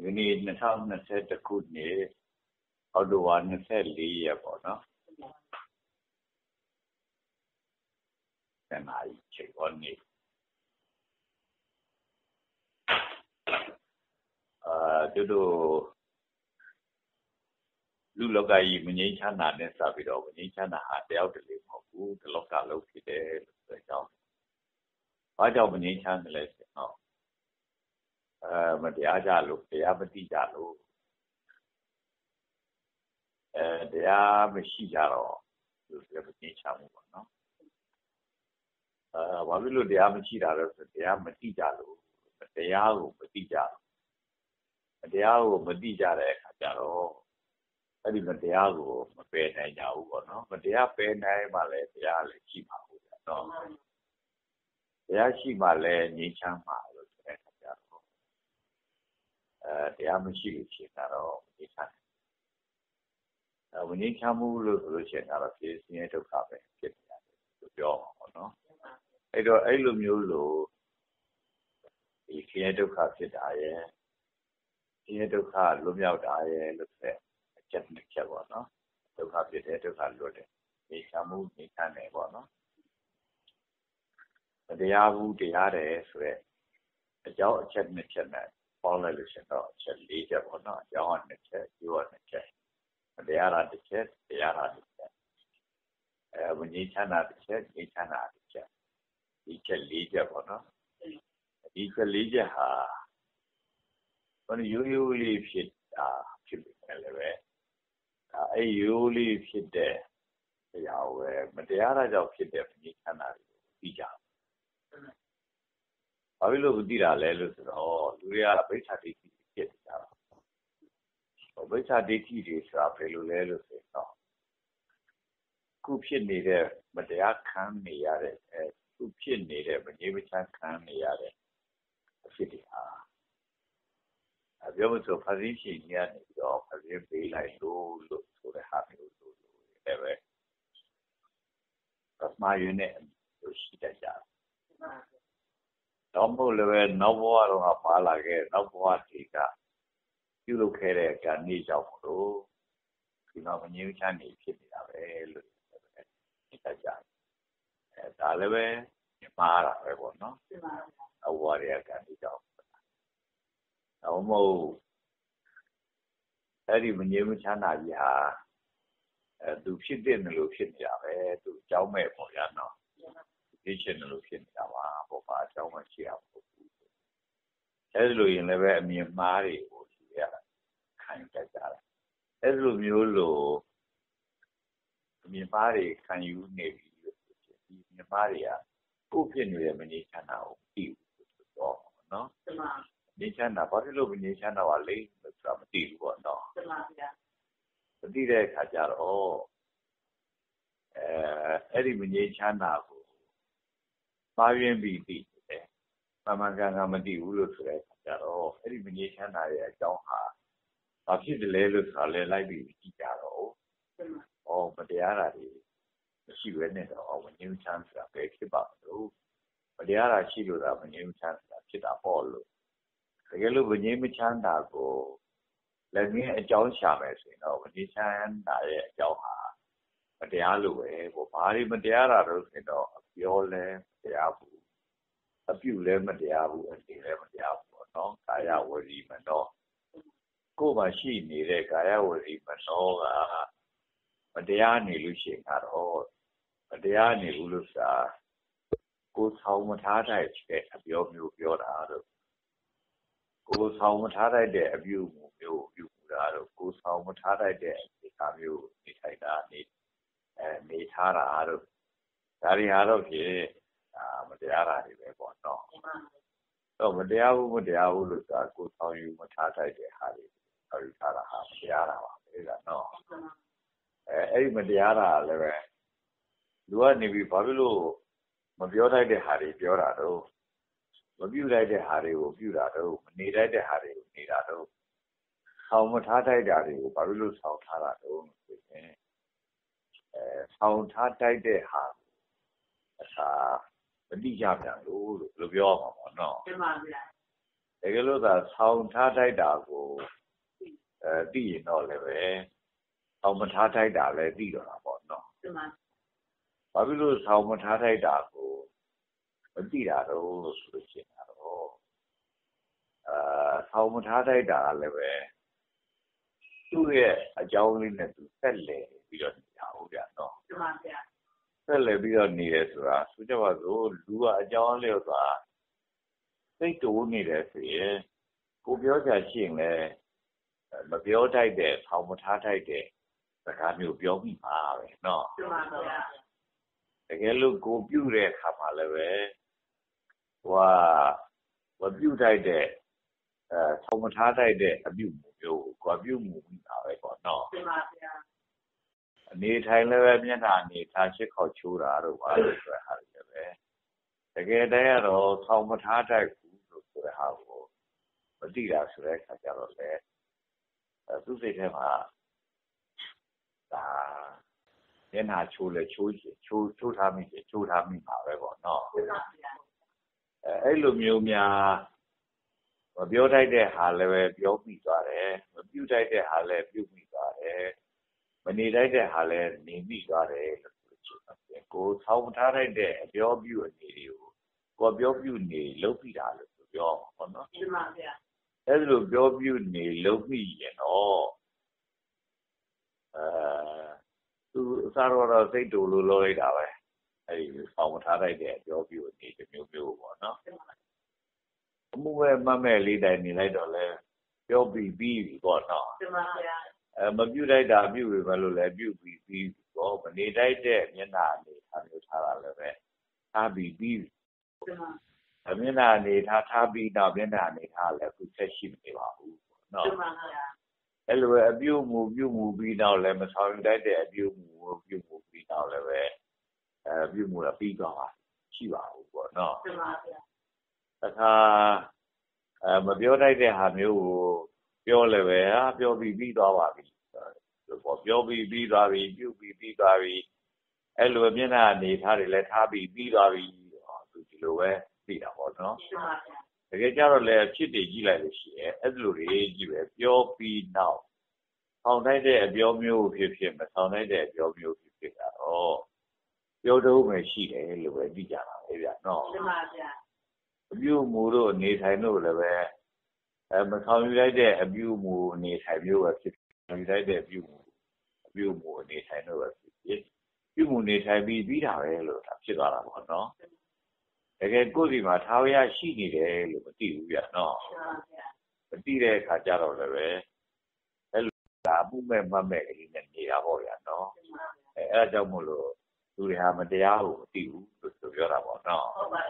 ဒီနေ့2020ခုနှစ်အောက်တိုဘာ24ရက်ပေါ့နော်တနားကြီးချိန်ပေါ်နေတို့လူလောကကြီးမငြိမ်းချမ်းသာနဲ့စပြီးတော့မငြိမ်းချမ်းသာဟာတယောက်တလေမဟုတ်ဘူးဒီလောကလုံးဖြစ်တယ်လို့ဆိုကြောင်းဘာကြောင့်မငြိမ်းချမ်းတယ်လဲဆိုတော့မတရားကြလို့တရားမတိကြလို့တရားမရှိကြတော့လူတွေမငြိမ်းချမ်းဘူးပေါ့နော်ဘာဖြစ်လို့တရားမရှိတာလဲဆိုတရားမတိကြလို့တရားကိုမတိကြဘူးတရားကိုမတိကြတဲ့အခါကျတော့အဲ့ဒီမတရားကိုမပယ်နိုင်ကြဘူးပေါ့နော်မတရားပယ်နိုင်မှလည်းတရားလည်းရှိမှာဘူးနော်တရားရှိမှလည်းငြိမ်းချမ်းမှာလို့ဆိုတဲ့အခါကျတော့တရားမရှိလို့ရှိရင်တော့ငြိမ်းချမ်းမငြိမ်းချမ်းမှုလို့ဆိုလို့ရှိရင်တော့ဖြစ်ဆင်းရဲဒုက္ခပဲဖြစ်နေတယ်လို့ပြောမှာပေါ့နော်အဲ့တော့အဲ့လိုမျိုးလို့ဒီဆင်းရဲဒုက္ခဖြစ်တာရဲ့ဆင်းရဲဒုက္ခလွတ်မြောက်တာရဲ့လို့ဆိုတဲ့အချက်တစ်ချက်ပေါ့နော်ဒုက္ခဖြစ်တဲ့ဒုက္ခလွတ်တယ်ငြိမ်းချမ်းမှုငြိမ်းချမ်းတယ်ပေါ့နော်တရားဘူးတရားတယ်ဆိုတဲ့အကြောင်းအချက်နှစ်ချက်နဲ့ပေါင်းလိုက်လို့ရှိရင်တော့အချက်၄ချက်ပေါ့နော်အကြောင်းကနှစ်ချက်ကျိုးကနှစ်ချက်တရားတာတစ်ချက်တရားတာတစ်ချက်မငြိမ်းချမ်းတာတစ်ချက်ငြိမ်းချမ်းတာတစ်ချက်ဒီချက်၄ချက်ပေါ့နော်ဒီချက်၄ချက်ဟာဘာလို့ရိုးရိုးလေးဖြစ်တာဖြစ်နေလဲပဲအဲ့ရိုးလေးဖြစ်တဲ့တရားဝယ်မတရားတာကြောင့်ဖြစ်တဲ့မငြိမ်းချမ်းတာကိုသိကြဘာဖြစ်လို့မသိတာလဲလို့ဆိုတော့လူတွေကဗိစ္ဆာဒိဋ္ဌိဖြစ်နေကြတာဗိစ္ဆာဒိဋ္ဌိတွေဆိုတာဘယ်လိုလဲလို့ဆိုတော့ခုဖြစ်နေတဲ့မတရားခံနေရတဲ့ခုဖြစ်နေတဲ့မငြိမ်းချမ်းခံနေရတဲ့အဖြစ်တွေဟာပြောမဆိုဖန်ဆင်းရှင်ကြီးကနေပြီးတော့ဖန်ဆင်းပေးလိုက်လို့ဆိုတဲ့ဟာမျိုးလို့လည်းပဲပမာယွန်းနဲ့လို့ရှိတတ်ကြတယ်တော့မဟုတ်လည်းပဲနောက်ဘဝတော့ပါလာခဲ့နောက်ဘဝတွေကပြုလုပ်ခဲ့တဲ့ကံနေကြောင့်မလို့ဒီမှာမငြိမ်းချမ်းနေဖြစ်နေတာပဲလို့သိတတ်ကြတယ်ဒါလည်းပဲမှားတာပဲပေါ့နော်အဝါရကံနေကြောင့်တော့မဟုတ်အဲ့ဒီမငြိမ်းချမ်းတာကြီးဟာသူဖြစ်တဲ့လို့ဖြစ်နေတာပဲသူအကြောင်းမဲ့ပေါ့ရနော်ဖြစ်ချင်တယ်လို့ဖြစ်နေတာပါဘောပါအကြောင်းမရှိအောင်ဘူးအဲ့လိုရင်လည်းပဲအမြင်မှားတွေကိုရှိရတာခံတတ်ကြတယ်အဲ့လိုမျိုးလို့အမြင်မှားတွေခံယူနေပြီလို့ဒီမြင်မှားတွေကကိုယ်ဖြစ်နေတဲ့မငြိမ်းချမ်းတာကိုသိဘူးဆိုတော့နော်ငြိမ်းချမ်းတာဘာဖြစ်လို့မငြိမ်းချမ်းတာပါလဲဆိုတာမသိဘူးပေါ့နော်မသိတဲ့အခါကျတော့အဲ့ဒီမငြိမ်းချမ်းတာကိုမှားယွင်းပြီးသိတယ်။မှန်ကန်မသိဘူးလို့ဆိုတဲ့အခါကျတော့အဲ့ဒီမငြိမ်းချမ်းတာရဲ့အကြောင်းဟာဘာဖြစ်တယ်လဲလို့ဆိုတာလဲလိုက်ပြီးကြည့်ကြတော့မတရားတာတွေမရှိဘဲနဲ့တော့မငြိမ်းချမ်းဆိုတာပဲဖြစ်ပါလို့မတရားတာရှိလို့ဒါမငြိမ်းချမ်းဆိုတာဖြစ်တာပေါ့လို့တကယ်လို့မငြိမ်းချမ်းတာကိုလည်းငင်းအကြောင်းရှာမယ်ဆိုရင်တော့မငြိမ်းချမ်းတာရဲ့အကြောင်းဟာမတရားလို့ပဲဘာတွေမတရားတာလို့ဆိုတော့အပြောလဲမတရားဘူးအပြုလည်းမတရားဘူးအသိလည်းမတရားဘူးပေါ့နော်ကာယဝစီမနောကိုယ်မှာရှိနေတဲ့ကာယဝစီမနောကမတရားနေလို့ရှိရင်တော့မတရားနေဘူးလို့ဆိုတာကိုယ်ဆောင်မထားတဲ့အပြောမျိုးပြောတာတော့ကိုယ်ဆောင်မထားတဲ့အပြုမျိုးပြုတာတော့ကိုယ်ဆောင်မထားတဲ့ဒီကာမျိုးနေထိုင်တာနေထားတာတော့ဒါတွေဟာတော့ဖြင့်မတရားတာတွေပဲပေါ့နော်တော့မတရားဘူးလို့ဆိုတာကိုယ်ဆောင်ယူမထားတဲ့ဟာတွေဆောင်ယူထားတာဟာမတရားတာပါပဲကနော်အဲ့ဒီမတရားတာလည်းပဲလူကနေပြီးဘာဖြစ်လို့မပြောတတ်တဲ့ဟာတွေပြောတာတော့မပြုတတ်တဲ့ဟာတွေကိုပြုတာတော့မနေတတ်တဲ့ဟာတွေကိုနေတာတော့ဆောင်မထားတတ်တာတွေကိုဘာဖြစ်လို့ဆောင်ထားတာတော့ဆိုရင်ဆောင်ထားတတ်တဲ့ဟာအခါမတိကြပြန်လို့ပြောရမှာပေါ့နော်မှန်ပါဗျာကယ်လို့သာဆောင်းထားထိုက်တာကိုသိရင်တော့လည်းပဲဆောင်းမထားထိုက်တာလည်းသိတော့တာပေါ့နော်ဘာဖြစ်လို့ဆောင်းမထားထိုက်တာကိုမသိတာတော့ဆိုလို့ရှိရင်တော့ဆောင်းမထားထိုက်တာလည်းပဲသူ့ရဲ့အကြောင်းလေးနဲ့သူဆက်လည်ပြီးတော့နေတာဟုတ်ကြနော်ဆက်လည်ပြီးတော့နေတယ်ဆိုတာဆိုကြပါစို့လူကအကြောင်းလျော်စွာစိတ်တိုးနေတယ်ဆိုရင်ကိုပြောချင်ရှိရင်လည်းမပြောထိုက်တဲ့ဆောင်းမထားထိုက်တဲ့စကားမျိုးပြောပြီးပါပဲနော်တကယ်လို့ကိုပြုတဲ့အခါမှာလည်းပဲမပြုထိုက်တဲ့ဆောင်းမထားထိုက်တဲ့အပြုမှုမျိုးကိုပြုမှုပြီးပါပဲပေါ့နော်အနေထိုင်လည်းပဲမျက်နှာအနေထားရှစ်ခေါက်ချိုးတာတော့ပါလို့ဆိုတဲ့ဟာလည်းပဲတကယ်တည်းကတော့ဆောင်းမထားထိုက်ဘူးလို့ဆိုတဲ့ဟာကိုမသိတာဆိုတဲ့အခါကျတော့လေသူ့စိတ်ထဲမှာဒါမျက်နှာချိုးလဲချိုးထားမိပါပဲပေါ့နော်အဲ့လိုမျိုးများမပြောထိုက်တဲ့ဟာလည်းပဲပြောမိသွားတယ်မပြုထိုက်တဲ့ဟာလည်းပြုမိသွားတယ်မနေထိုက်တဲ့ဟာလည်းနေမိသွားတယ်လို့ဆိုချင်ပါတယ်ကိုဆောင်းထားထိုက်တဲ့အပြောပြုအနေတွေကိုပြောပြုနေလုပ်ပြီးတာလို့ပြောပါတော့နော်အဲ့လိုပြောပြုနေလုပ်ပြီးရင်တော့သူအစားတော့စိတ်တူလို့လုပ်လိုက်တာပဲအဲ့ဒီဆောင်းထားထိုက်တဲ့အပြောပြုအနေတစ်မျိုးပေါ့နော်အမှုပဲမမဲ့လေးတိုင်နေလိုက်တော့လဲပြောပြီးပေါ့နော်မပြုတ်လိုက်တာပြုတ်ပြီမလို့လဲပြုတ်ပြီးတော့မနေတိုက်တဲ့မျက်နှာအနေထားမျိုးထားတာလည်းပဲထားပြီးမျက်နှာအနေထားပြီးတော့မျက်နှာအနေထားလည်းအခုဆက်ရှိနေပါဘူးနော်အဲ့လိုပဲအပြုတ်မှုပြီးတော့လည်းမဆောင်တိုက်တဲ့အပြုတ်မှုပြီးတော့လည်းပဲပြုတ်မှုတော့ပြီးသွားပါရှိပါဘူးပေါ့နော်တခါမပြောတိုက်တဲ့ဟာမျိုးကိုပြောလည်းပဲပြောပြီးသွားပါပြီပြောပြီးသွားပြီပြုတ်ပြီးသွားပြီအဲ့လိုမျက်နှာအနေထားတွေလည်းထားပြီးသွားပြီသူဒီလိုပဲသိတာပေါ့နော်တကယ်ကြတော့လည်းဖြစ်တည်ကြည့်လိုက်လို့ရှိရင်အဲ့လိုတွေကြီးပဲပြောပြီးနောက်ဆောင်တိုက်တဲ့အပြောမျိုးဖြစ်မဆောင်တိုက်တဲ့အပြောမျိုးဖြစ်တာတော့ပြောတော့မှရှိတယ်လို့ပဲသိကြတာပဲဗျာနော်အပြုအမူတို့အနေထိုင်တို့လည်းပဲမဆောင်ယူလိုက်တဲ့အပြုအမူအနေထိုင်မျိုးပဲဖြစ်ဆောင်ယူလိုက်တဲ့အပြုအမူအနေထိုင်တို့ပဲဖြစ်ပြုမှုနေထိုင်ပြီးတာပဲလို့ဒါဖြစ်သွားတာပေါ့နော်တကယ်ကိုယ်စီမှာထာဝရရှိနေတယ်လို့မသိဘူးဗျာနော်မသိတဲ့အခါကျတော့လည်းပဲအဲ့လိုဒါအမှုမဲ့မမဲ့ကလေးနဲ့နေတာပေါ့ဗျာနော်အဲ့ဒါကြောင့်မို့လို့လူတွေဟာမတရားကိုမသိဘူးလို့ဆိုပြောတာပေါ့နော်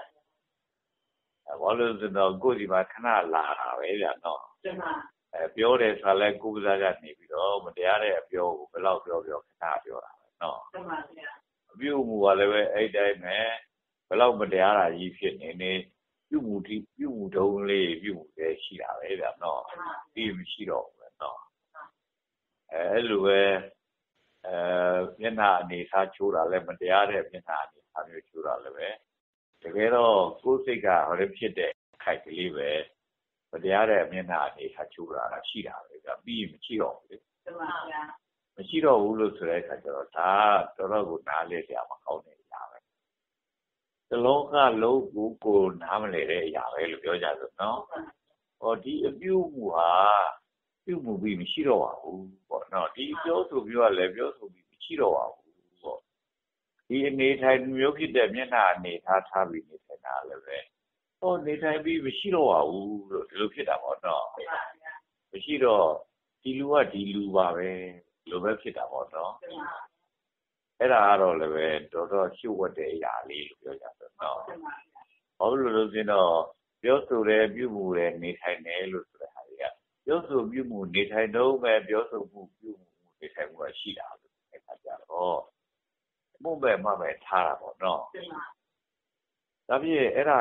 ဘာလို့ဆိုတော့ကိုယ်စီမှာခဏလာတာပဲဗျာနော်ပြောတယ်ဆိုလည်းကိုယ်ကစားကနေပြီးတော့မတရားတဲ့အပြောကိုဘယ်လောက်ပြောခဏပြောတာပဲနော်အပြုအမူကလည်းပဲအဲ့တိုင်းပဲဘယ်လောက်မတရားတာကြီးဖြစ်နေပြုမှုတုံးလေးပြုမှုလေးရှိတာပဲဗျာနော်ဒီမရှိတော့ဘူးပဲနော်အဲ့လိုပဲမျက်နှာအနေထားချိုးတာလည်းမတရားတဲ့မျက်နှာအနေထားမျိုးချိုးတာလည်းပဲတကယ်တော့ကိုယ်စိတ်ကဟိုလိုဖြစ်တဲ့ခိုက်ကလေးပဲမတရားတဲ့မျက်နှာအနေထားချိုးတာရှိတာပဲဗျာပြီးရင်မရှိတော့ဘူးလေမရှိတော့ဘူးလို့ဆိုတဲ့အခါကျတော့ဒါတော်တော်ကိုနားလဲကြမှာကောင်းတဲ့အရာပဲတလုံးကလုံးကိုနားမလဲတဲ့အရာပဲလို့ပြောကြဆိုနော်ဟောဒီအပြုအမူဟာပြုမှုပြီးမရှိတော့ပါဘူးပေါ့နော်ဒီပြောဆိုပြီးတော့လည်းပြောဆိုပြီးမရှိတော့ပါဘူးပေါ့ဒီအနေထိုင်မျိုးဖြစ်တဲ့မျက်နှာအနေထားပြီးနေထိုင်တာလည်းပဲဟောနေထိုင်ပြီးမရှိတော့ပါဘူးလို့ဒီလိုဖြစ်တာပေါ့နော်မရှိတော့ဒီလူကဒီလူပါပဲလိုပဲဖြစ်တာပေါ့နော်အဲ့ဒါကတော့လည်းပဲတော်တော်ရှုပ်ဝတ်တဲ့အရာလေးလို့ပြောကြတယ်နော်ဘာလို့လဲဆိုတော့ပြောဆိုတယ်ပြုမှုတယ်နေထိုင်တယ်လို့ဆိုတဲ့ဟာတွေကပြောဆိုပြုမှုနေထိုင်တော့ပဲပြောဆိုမှုပြုမှုနေထိုင်မှုရှိတာလို့အဲ့ဒါကြတော့မှုပဲမှပဲထားတာပေါ့နော်ဒါပြည့်အဲ့ဒါ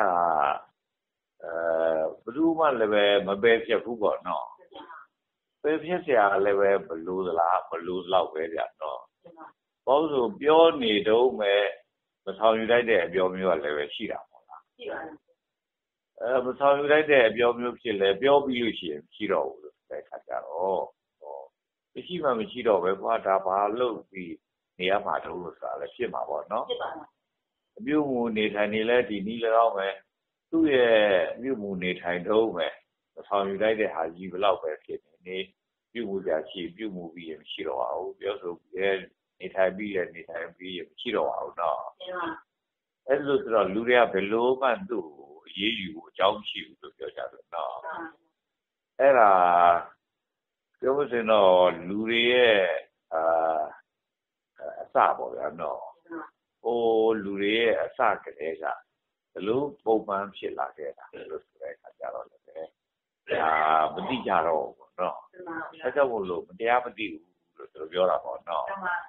ဘယ်သူမှလည်းပဲမပယ်ဖြစ်ဘူးပေါ့နော်ပယ်ဖြစ်เสียလည်းပဲဘလို့သလားဘလို့လောက်ပဲဗျာနော်ဘာလို့ဆိုပြောနေတော့မဲ့မဆောင်ယူလိုက်တဲ့အပြောမျိုးကလည်းပဲရှိတာပေါ့လားရှိပါမဆောင်ယူလိုက်တဲ့အပြောမျိုးဖြစ်လဲပြောပြီးလို့ရှိရင်မရှိတော့ဘူးလို့တဲ့ခါကြတော့မရှိမှမရှိတော့ပဲကွာဒါဘာလို့ပြီးနေရမှာတော့လို့ဆိုတာလည်းဖြစ်မှာပေါ့နော်ဖြစ်ပါမှာအပြုတ်မှုနေထိုင်နေလဲဒီနည်းလည်းတော့ပဲသူ့ရဲ့အပြုတ်မှုနေထိုင်တော့ပဲမဆောင်ယူလိုက်တဲ့ဟာကြီးဘလောက်ပဲဖြစ်နေပြုတ်မှုကြရှိပြုတ်မှုပြီးရင်မရှိတော့ပါဘူးပြောဆိုနေထိုင်ပြီးရနေထိုင်ပြီးမရှိတော့ပါဘူးနော်အဲ့လိုဆိုတော့လူတွေကဘယ်လိုမှသူ့ကိုအရေးယူဖို့အကြောင်းမရှိဘူးလို့ပြောကြတယ်နော်အဲ့ဒါပြောလို့ဆိုရင်တော့လူတွေရဲ့အစပေါ့ဗျာနော်လူတွေရဲ့အစကတည်းကဘလို့ပုံမှန်ဖြစ်လာခဲ့တာလို့ဆိုတဲ့အခါကျတော့လည်းမသိကြတော့ဘူးပေါ့နော်အဲကြောင့်မို့လို့မတရားမသိဘူးလို့သူပြောတာပေါ့နော်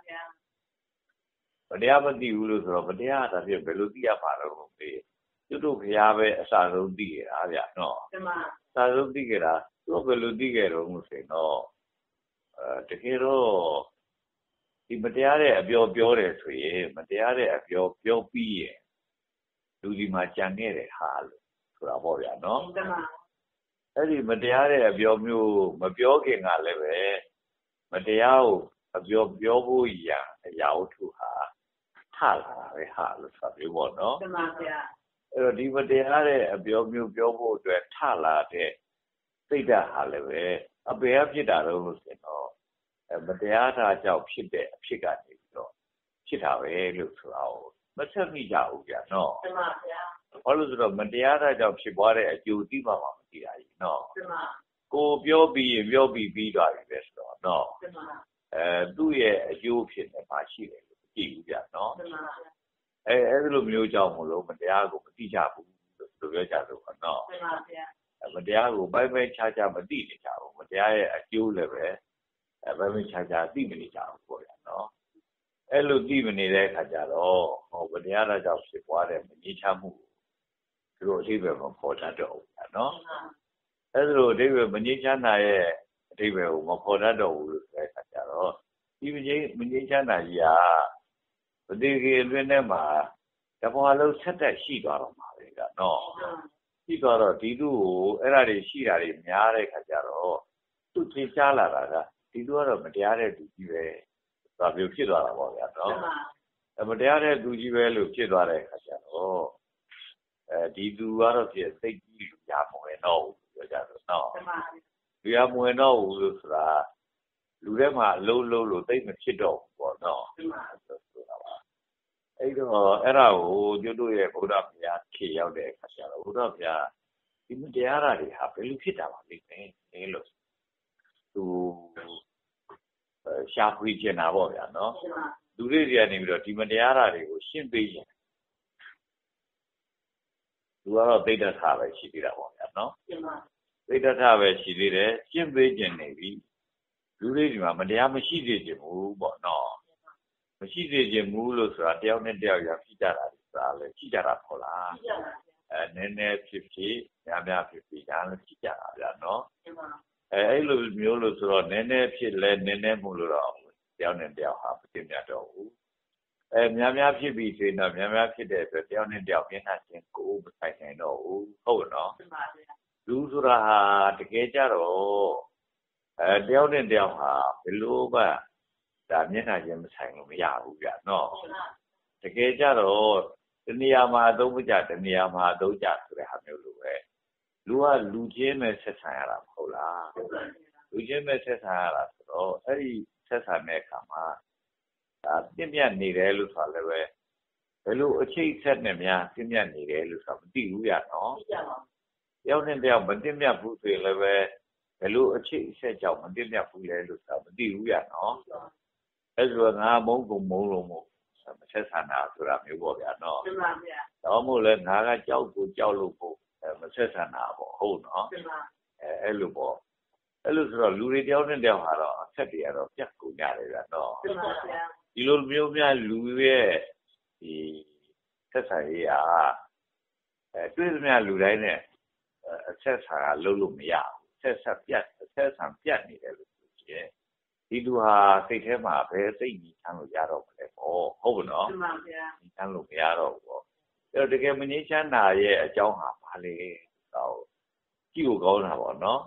မတရားမသိဘူးလို့ဆိုတော့မတရားတာဖြစ်ဘယ်လိုသိရမှာလဲကျွတ်တို့ခရားပဲအစဆုံးသိရတာဗျနော်အစဆုံးသိကြတာသူဘယ်လိုသိခဲ့တော့လို့ဆိုရင်တော့တကယ်တော့ဒီမတရားတဲ့အပြောပြောတယ်ဆိုရင်မတရားတဲ့အပြောပြောပြီးရင်လူဒီမှာကြံခဲ့တယ်ဟာလို့ဆိုတာပေါ့ဗျာနော်အဲ့ဒီမတရားတဲ့အပြောမျိုးမပြောခင်ကလည်းပဲမတရားကိုအပြောပြောဖို့ရန်အရာဝတ္ထုဟာထလာတာပဲဟာလို့ဆိုပြောပေါ့နော်မှန်ပါဗျာအဲ့တော့ဒီမတရားတဲ့အပြောမျိုးပြောဖို့အတွက်ထလာတဲ့စိတ်ဓာတ်ဟာလည်းပဲအပေအဖြစ်တာတော့လို့ဆိုတော့မတရားတာကြောင့်ဖြစ်တဲ့အဖြစ်ကနေပြီးတော့ဖြစ်တာပဲလို့ဆိုတာကိုမဆက်မိကြဘူးဗျာနော်မှန်ပါဗျာဘာလို့ဆိုတော့မတရားတာကြောင့်ဖြစ်သွားတဲ့အကျိုးသိမှမသိတာကြီးနော်မှန်ပါကိုပြောပြီးရင်ပြောပြီးပြီးသွားပြီပဲဆိုတော့နော်မှန်ပါသူ့ရဲ့အကျိုးဖြစ်နေမှာရှိတယ်လို့ကြည့်ဘူးဗျာနော်မှန်ပါအဲ့လိုမျိုးကြောင့်မလို့မတရားကိုမသိကြဘူးလို့ပြောကြလို့ပေါ့နော်မှန်ပါဗျာမတရားကိုဘိုင်းဘိုင်းခြားခြားမသိနေကြဘူးမတရားရဲ့အကျိုးလည်းပဲဘိုင်းဘိုင်းခြားခြားသိမနေကြဘူးပေါ့ဗျာနော်အဲ့လိုသိမနေတဲ့အခါကျတော့မတရားတာကြောင့်ဖြစ်သွားတဲ့မငြိမ်းချမ်းမှုသူတို့အဓိပ္ပာယ်မပေါ်တတ်တော့ဘူးဗျာနော်အဲ့လိုအဓိပ္ပာယ်မငြိမ်းချမ်းတာရဲ့အဓိပ္ပာယ်ကိုမပေါ်တတ်တော့ဘူးလို့ဆိုတဲ့အခါကျတော့ဒီမငြိမ်းချမ်းတာကြီးကပဋိကေအတွင်းထဲမှာတဘွားလုံးဆက်တက်ရှိသွားတော့မှာပဲကနော်ရှိသွားတော့ဒီသူ့ကိုအဲ့ဒါတွေရှိတာတွေများတဲ့ခါကျတော့သူ့သင်ရှားလာတာကဒီသူကတော့မတရားတဲ့သူကြီးပဲဒါမျိုးဖြစ်သွားတာပေါ့ဗျာနော်မတရားတဲ့သူကြီးပဲလို့ဖြစ်သွားတဲ့ခါကျတော့ဒီသူကတော့ဖြစ်စိတ်ကြီးလူရမဝင်တော့ဘူးပြောကြတော့နော်လူရမဝင်တော့ဘူးလို့ဆိုတာလူထဲမှာအလုံးလုံးလို့သိမဖြစ်တော့ဘူးပေါ့နော်အဲ့တော့အဲ့ဒါကိုကျွတ်တို့ရဲ့ဘုရားဘုရားခေရောက်တဲ့အခါကျတော့ဘုရားဘုရားဒီမတရားတာတွေဟာဘယ်လိုဖြစ်တာပါလိမ့်မယ်လို့သူရှာဖွေကျင်တာပေါ့ဗျာနော်လူတွေကနေပြီးတော့ဒီမတရားတာတွေကိုရှင်းပေးရင်သူကတော့သိတ္တထာပဲရှိသေးတာပေါ့ဗျာနော်သိတ္တထာပဲရှိသေးတယ်ရှင်းပေးကျင်နေပြီလူတွေဒီမှာမတရားမရှိသေးခြင်းဘူးပေါ့နော်မရှိသေးခြင်းဘူးလို့ဆိုတာတယောက်နဲ့တယောက်ရဖြစ်ကြတာဆိုတာလည်းရှိကြတာပေါ့လားနည်းနည်းဖြစ်ဖြစ်များများဖြစ်ဖြစ်ဒါလည်းရှိကြတာဗျာနော်အဲ့လိုမျိုးလို့ဆိုတော့နည်းနည်းဖြစ်လဲနည်းနည်းမို့လို့တော့တယောက်နဲ့တယောက်ဟာမတင်မြတ်တော့ဘူးများများဖြစ်ပြီးဆိုရင်တော့များများဖြစ်တဲ့အတွက်တယောက်နဲ့တယောက်မျက်နှာချင်းကိုမဆိုင်နိုင်တော့ဘူးဟုတ်နော်လူဆိုတာဟာတကယ်ကြတော့တယောက်နဲ့တယောက်ဟာဘယ်လိုမှဒါမျက်နှာချင်းမဆိုင်လို့မရဘူးဗျာနော်တကယ်ကြတော့တနေရာမှာအသုံးမကျတနေရာမှာအသုံးကျဆိုတဲ့ဟာမျိုးလိုပဲလူကလူချင်းပဲဆက်ဆံရတာမဟုတ်လားလူချင်းပဲဆက်ဆံရတာဆိုတော့အဲ့ဒီဆက်ဆံတဲ့အခါမှာပြည့်မြတ်နေတယ်လို့ဆိုတာလည်းပဲဘယ်လိုအချိတ်ဆက်နဲ့များပြည့်မြတ်နေတယ်လို့ဆိုတာမသိဘူးရနော်တယောက်နဲ့တယောက်မပြည့်မြတ်ဘူးဆိုရင်လည်းပဲဘယ်လိုအချိတ်ဆက်ကြောင့်မပြည့်မြတ်ဘူးလဲလို့ဆိုတာမသိဘူးရနော်အဲ့ဆိုငါမုန်းကုန်မုန်းလို့မို့မဆက်ဆံတာဆိုတာမျိုးပေါ့ဗျာနော်မှန်ပါဗျာတော့မို့လဲငါကကြောက်ကိုကြောက်လို့ပို့မဆက်ဆံတာပေါ့ဟုတ်နော်အဲ့လိုပေါ့အဲ့လိုဆိုတော့လူတွေတယောက်နဲ့တယောက်ဟာတော့အဆက်တွေကတော့ပြတ်ကုန်ကြတယ်ဗျာနော်မှန်ပါဗျာဒီလိုမျိုးများလူရဲ့ဒီဆက်ဆံရေးတွေ့သမျှလူတိုင်းနဲ့အဆက်ဆံလုပ်လို့မရဘူးဆက်ဆံပြတ်နေတယ်လို့ဆိုချင်ဒီလူဟာစိတ်ထဲမှာပဲစိတ်ကြီးချမ်းလို့ရတော့မလဲပေါ့ဟုတ်ဘူးနော်မှန်ပါဗျာချမ်းလို့မရတော့ဘူးပေါ့အဲ့တော့တကယ်မငြိမ်းချမ်းတာရဲ့အကြောင်းဟာဘာလဲ sao chịu có nào bọn nó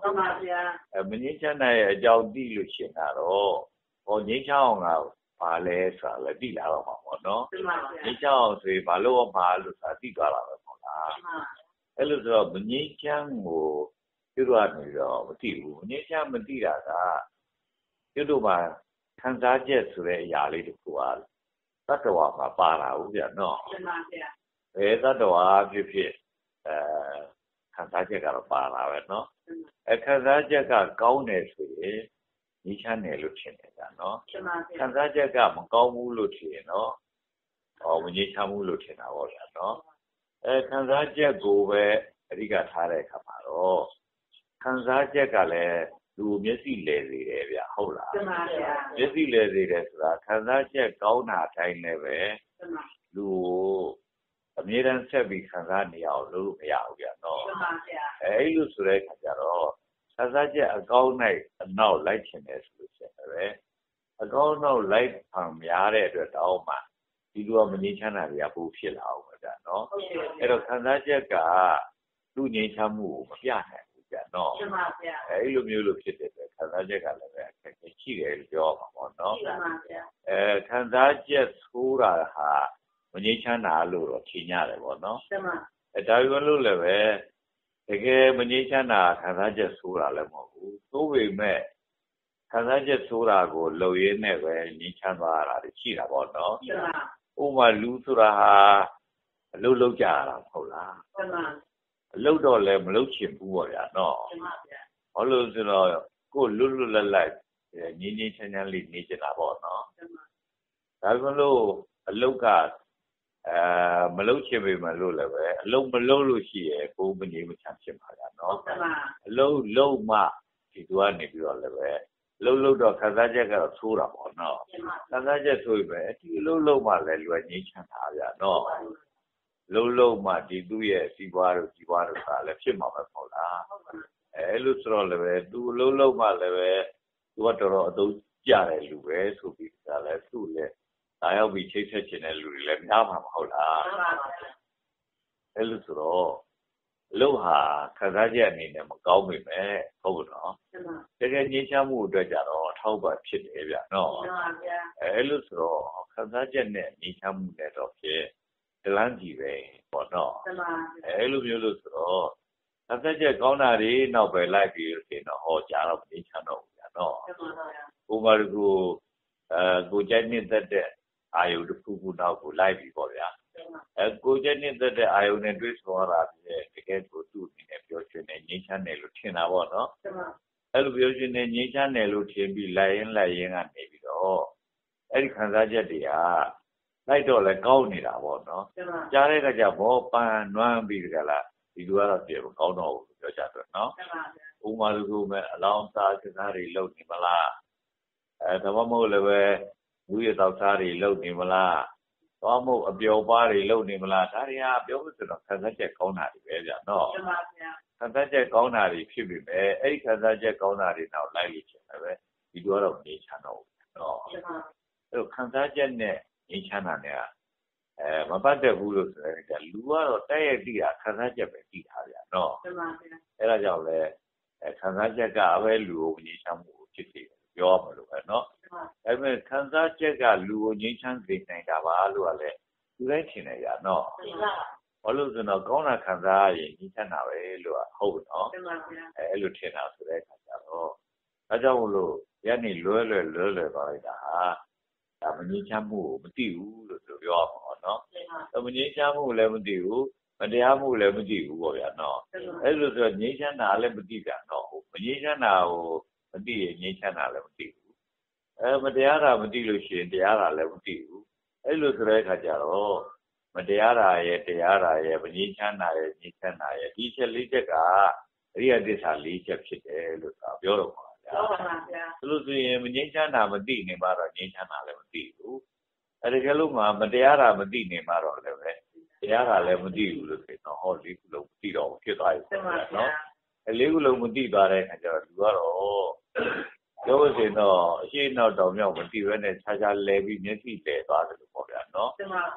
mình nhớ chân này giàu đi lúc chuyện nào đó còn nhớ cháu nào bà lẽ sợ là đi là bọn nó nhớ cháu thì bà lô bà lúc sợ đi qua là bọn nóအဲ့လိုဆိုတော့မငြိမ်းချမ်းကိုပြုတ်ရနေတော့မသိဘူးငြိမ်းချမ်းမသိတာကပြုတ်တို့မှာခံစားချက်ဆိုတဲ့အရာလေးတစ်ခုအားတတ္တဝါမှာပါလာဘူးဗျာနော်မှန်ပါဗျာဘယ်တတ္တဝါဖြစ်ဖြစ်ခံစားချက်ကတော့ပါလာပဲနော်ခံစားချက်ကကောင်းတယ်ဆိုရင်ငြိမ်းချမ်းတယ်လို့ထင်တယ်ဗျာနော်ခံစားချက်ကမကောင်းဘူးလို့ထင်ရင်နော်မငြိမ်းချမ်းဘူးလို့ထင်တာပေါ့ဗျာနော်ခံစားချက်ကိုပဲအဓိကထားတဲ့အခါမှာတော့ခံစားချက်ကလည်းလူမျက်စိလဲစေတယ်ဗျဟုတ်လားမှန်ပါဗျာမျက်စိလဲစေတယ်ဆိုတာခံစားချက်ကောင်းတာတိုင်းလည်းပဲလူအမြဲတမ်းဆက်ပြီးခံစားနေအောင်လုပ်လို့မရဘူးဗျနော်မှန်ပါဗျာအဲ့လိုဆိုတဲ့အခါကျတော့ခံစားချက်အကောင်းနိုင်အနောက်လိုက်ချင်တယ်ဆိုလို့ရှိရင်လည်းအကောင်းနောက်လိုက်ဖန်များတဲ့အတွက်တောင်းမှဒီလိုမငြိမ်းချမ်းတာတွေကပိုဖြစ်လာအောင်ဗျာနော်အဲ့တော့ခံစားချက်ကလူငြိမ်းချမ်းမှုကိုမပြနိုင်ဘူးဗျာနော်မှန်ပါဗျာအဲ့လိုမျိုးလို့ဖြစ်တဲ့အတွက်ခံစားချက်ကလည်းပဲအခက်အခဲရှိတယ်လို့ပြောမှာပေါ့နော်မှန်ပါဗျာခံစားချက်ဆိုးတာဟာမငြိမ်းချမ်းတာလို့တော့ထင်ရတယ်ပေါ့နော်မှန်ပါဒါပေမဲ့လို့လည်းပဲတကယ်မငြိမ်းချမ်းတာခံစားချက်ဆိုးတာလည်းမဟုတ်ဘူးသို့ပေမဲ့ခံစားချက်ဆိုးတာကိုလုံရင်းနဲ့ပဲငြိမ်းချမ်းသွားတာရှိတာပေါ့နော်မှန်ပါဥပမာလူဆိုတာဟာအလုပ်လုပ်ကြရတာမဟုတ်လားမှန်ပါအလုပ်တော့လည်းမလုပ်ချင်ဘူးပေါ့ဗျာနော်မှန်ပါဗျာဘာလို့ဆိုတော့ကိုယ်လွတ်လွတ်လပ်လပ်ငြိမ်းငြိမ်းချမ်းချမ်းလေးနေကြတာပေါ့နော်မှန်ပါဒါပေမဲ့လို့အလုပ်ကမလုပ်ချင်ပေမဲ့လို့လည်းပဲအလုပ်မလုပ်လို့ရှိရင်ကိုယ်မငြိမ်းမချမ်းဖြစ်ပါဗျာနော်မှန်ပါအလုပ်လုပ်မှဒီသူကနေပြီးတော့လည်းပဲလုံးတော့ခံစားချက်ကတော့သိုးတာပေါ့နော်ခံစားချက်သိုးပဲဒီလုံးမှလည်းလူကငြိမ်းချမ်းတာဗျာနော်လုံးမှဒီသူ့ရဲ့စီးပွားတို့ကြီးပွားတို့ကလည်းဖြစ်မှာပဲပေါ့လားအဲ့လိုဆိုတော့လည်းပဲသူလုံးမှလည်းပဲသူကတော်တော်အသုံးကျတဲ့လူပဲဆိုပြီးဒါလည်းသူ့လည်းဒါရောက်ပြီးချိတ်ဆက်ခြင်းတဲ့လူတွေလည်းများမှာမဟုတ်လားအဲ့လိုဆိုတော့လုံးဟာခံစားချက်အနေနဲ့မကောင်းပေမဲ့ဟုတ်နော်တကယ်ငြိမ်းချမ်းမှုအတွက်ကြတော့ထောက်ပံ့ဖြစ်တယ်ဗျနော်အဲ့လိုဆိုတော့ခံစားချက်နဲ့ငြိမ်းချမ်းမှုနဲ့တော့ဖြစ်တလန်းကြီးပဲပေါ့နော်အဲ့လိုမျိုးလို့ဆိုတော့ခံစားချက်ကောင်းတာတွေနောက်ပဲလိုက်ပြီးလို့ဆိုတော့ဟောကြားတော့ငြိမ်းချမ်းတော့ဗျနော်ဥပမာကိုကြိုက်နေတဲ့အာယုတစ်ခုခုနောက်ကိုလိုက်ပြီးပေါ့ဗျာကိုကြိုက်နေတဲ့အာယုနဲ့တွေ့ဆုံရတာဖြစ်တကယ်ကိုသူ့အနေနဲ့ပြောချင်တယ်ငြိမ်းချမ်းတယ်လို့ထင်တာပေါ့နော်အဲ့လိုပြောချင်တယ်ငြိမ်းချမ်းတယ်လို့ထင်ပြီးလိုက်ရင်ကနေပြီးတော့အဲ့ဒီခံစားချက်တွေကလိုက်တော့လည်းကောင်းနေတာပေါ့နော်ကြားတဲ့အခါကျဘောပန်းနွမ်းပြီးကြလားဒီလိုကတော့ပြေမကောင်းတော့ဘူးပြောကြတော့နော်ဥမာလူကမဲ့အလောင်းစားစကားတွေလုပ်နေမလားဒါမှမဟုတ်လည်းပဲလူရတောက်စားတွေလုပ်နေမလားသွားမို့အပျော်ပါးတွေလုပ်နေမလားဒါတွေကပြောလို့ဆိုတော့ခံစားချက်ကောင်းတာတွေပဲဗျာနော်မှန်ပါဗျာခံစားချက်ကောင်းတာတွေဖြစ်ပြီပဲအဲ့ဒီခံစားချက်ကောင်းတာတွေတော့လိုက်လို့ဖြစ်တယ်ပဲဒီလိုကတော့နေချမ်းတော့ဘူးနော်မှန်ပါအဲ့ခံစားချက်နဲ့နေချမ်းတာနဲ့မပတ်သက်ဘူးလို့ဆိုတဲ့လူကတော့တိုက်ရိုက်သိတာခံစားချက်ပဲသိတာဗျာနော်မှန်ပါဗျာအဲ့ဒါကြောင့်လဲခံစားချက်ကပဲလူကိုနေချမ်းမှုဖြစ်စေတယ်ပြောရမလို့ပဲနော်ဒါပေမဲ့ခံစားချက်ကလူကိုငြိမ်းချမ်းစေနိုင်တာပါလို့ကလည်းသူတိုင်းထင်တယ်ကြာနော်ဘာလို့ဆိုတော့ကောင်းတာခံစားရရင်ငြိမ်းချမ်းတာပဲလို့ဟုတ်နော်အဲ့လိုထင်တာဆိုတဲ့အခါကျတော့ဒါကြောင့်မလို့ညနေလွဲသွားလိုက်တာဟာဒါမငြိမ်းချမ်းမှုကိုမသိဘူးလို့ပြောရမှာနော်မငြိမ်းချမ်းမှုလည်းမသိဘူးမတရားမှုလည်းမသိဘူးပေါ့ဗျာနော်အဲ့လိုဆိုငြိမ်းချမ်းတာလည်းမသိကြတော့မငြိမ်းချမ်းတာကိုမသိရင်ငြိမ်းချမ်းတာလည်းမသိဘူးမတရားတာမသိလို့ရှိရင်တရားတာလည်းမသိဘူးအဲ့လိုဆိုတဲ့အခါကျတော့မတရားတာရဲ့တရားတာရဲ့မငြိမ်းချမ်းတာရဲ့ငြိမ်းချမ်းတာရဲ့ဒီချက်လေးချက်ကအရိယသစ္စာ၄ချက်ဖြစ်တယ်လို့ပြောတော့ပါဗျာဟုတ်ပါဗျာဒါလို့ဆိုရင်မငြိမ်းချမ်းတာမသိနေမှတော့ငြိမ်းချမ်းတာလည်းမသိဘူးအဲ့ဒီကလို့မှမတရားတာမသိနေမှတော့လည်းပဲတရားတာလည်းမသိဘူးလို့ဆိုတော့ဟော၄ခုလုံးမသိတော့ဖြစ်သွားပြီနော်အဲ့၄ခုလုံးမသိသွားတဲ့အခါကျတော့လူကတော့ပြောလို့ရှိရင်တော့အရှိနောက်တောင်မြောက်မသိဘဲနဲ့ခြားခြားလဲပြီးမျက်စိလဲသွားတယ်လို့ပေါ့ဗျာနော်မှန်ပါဗျာ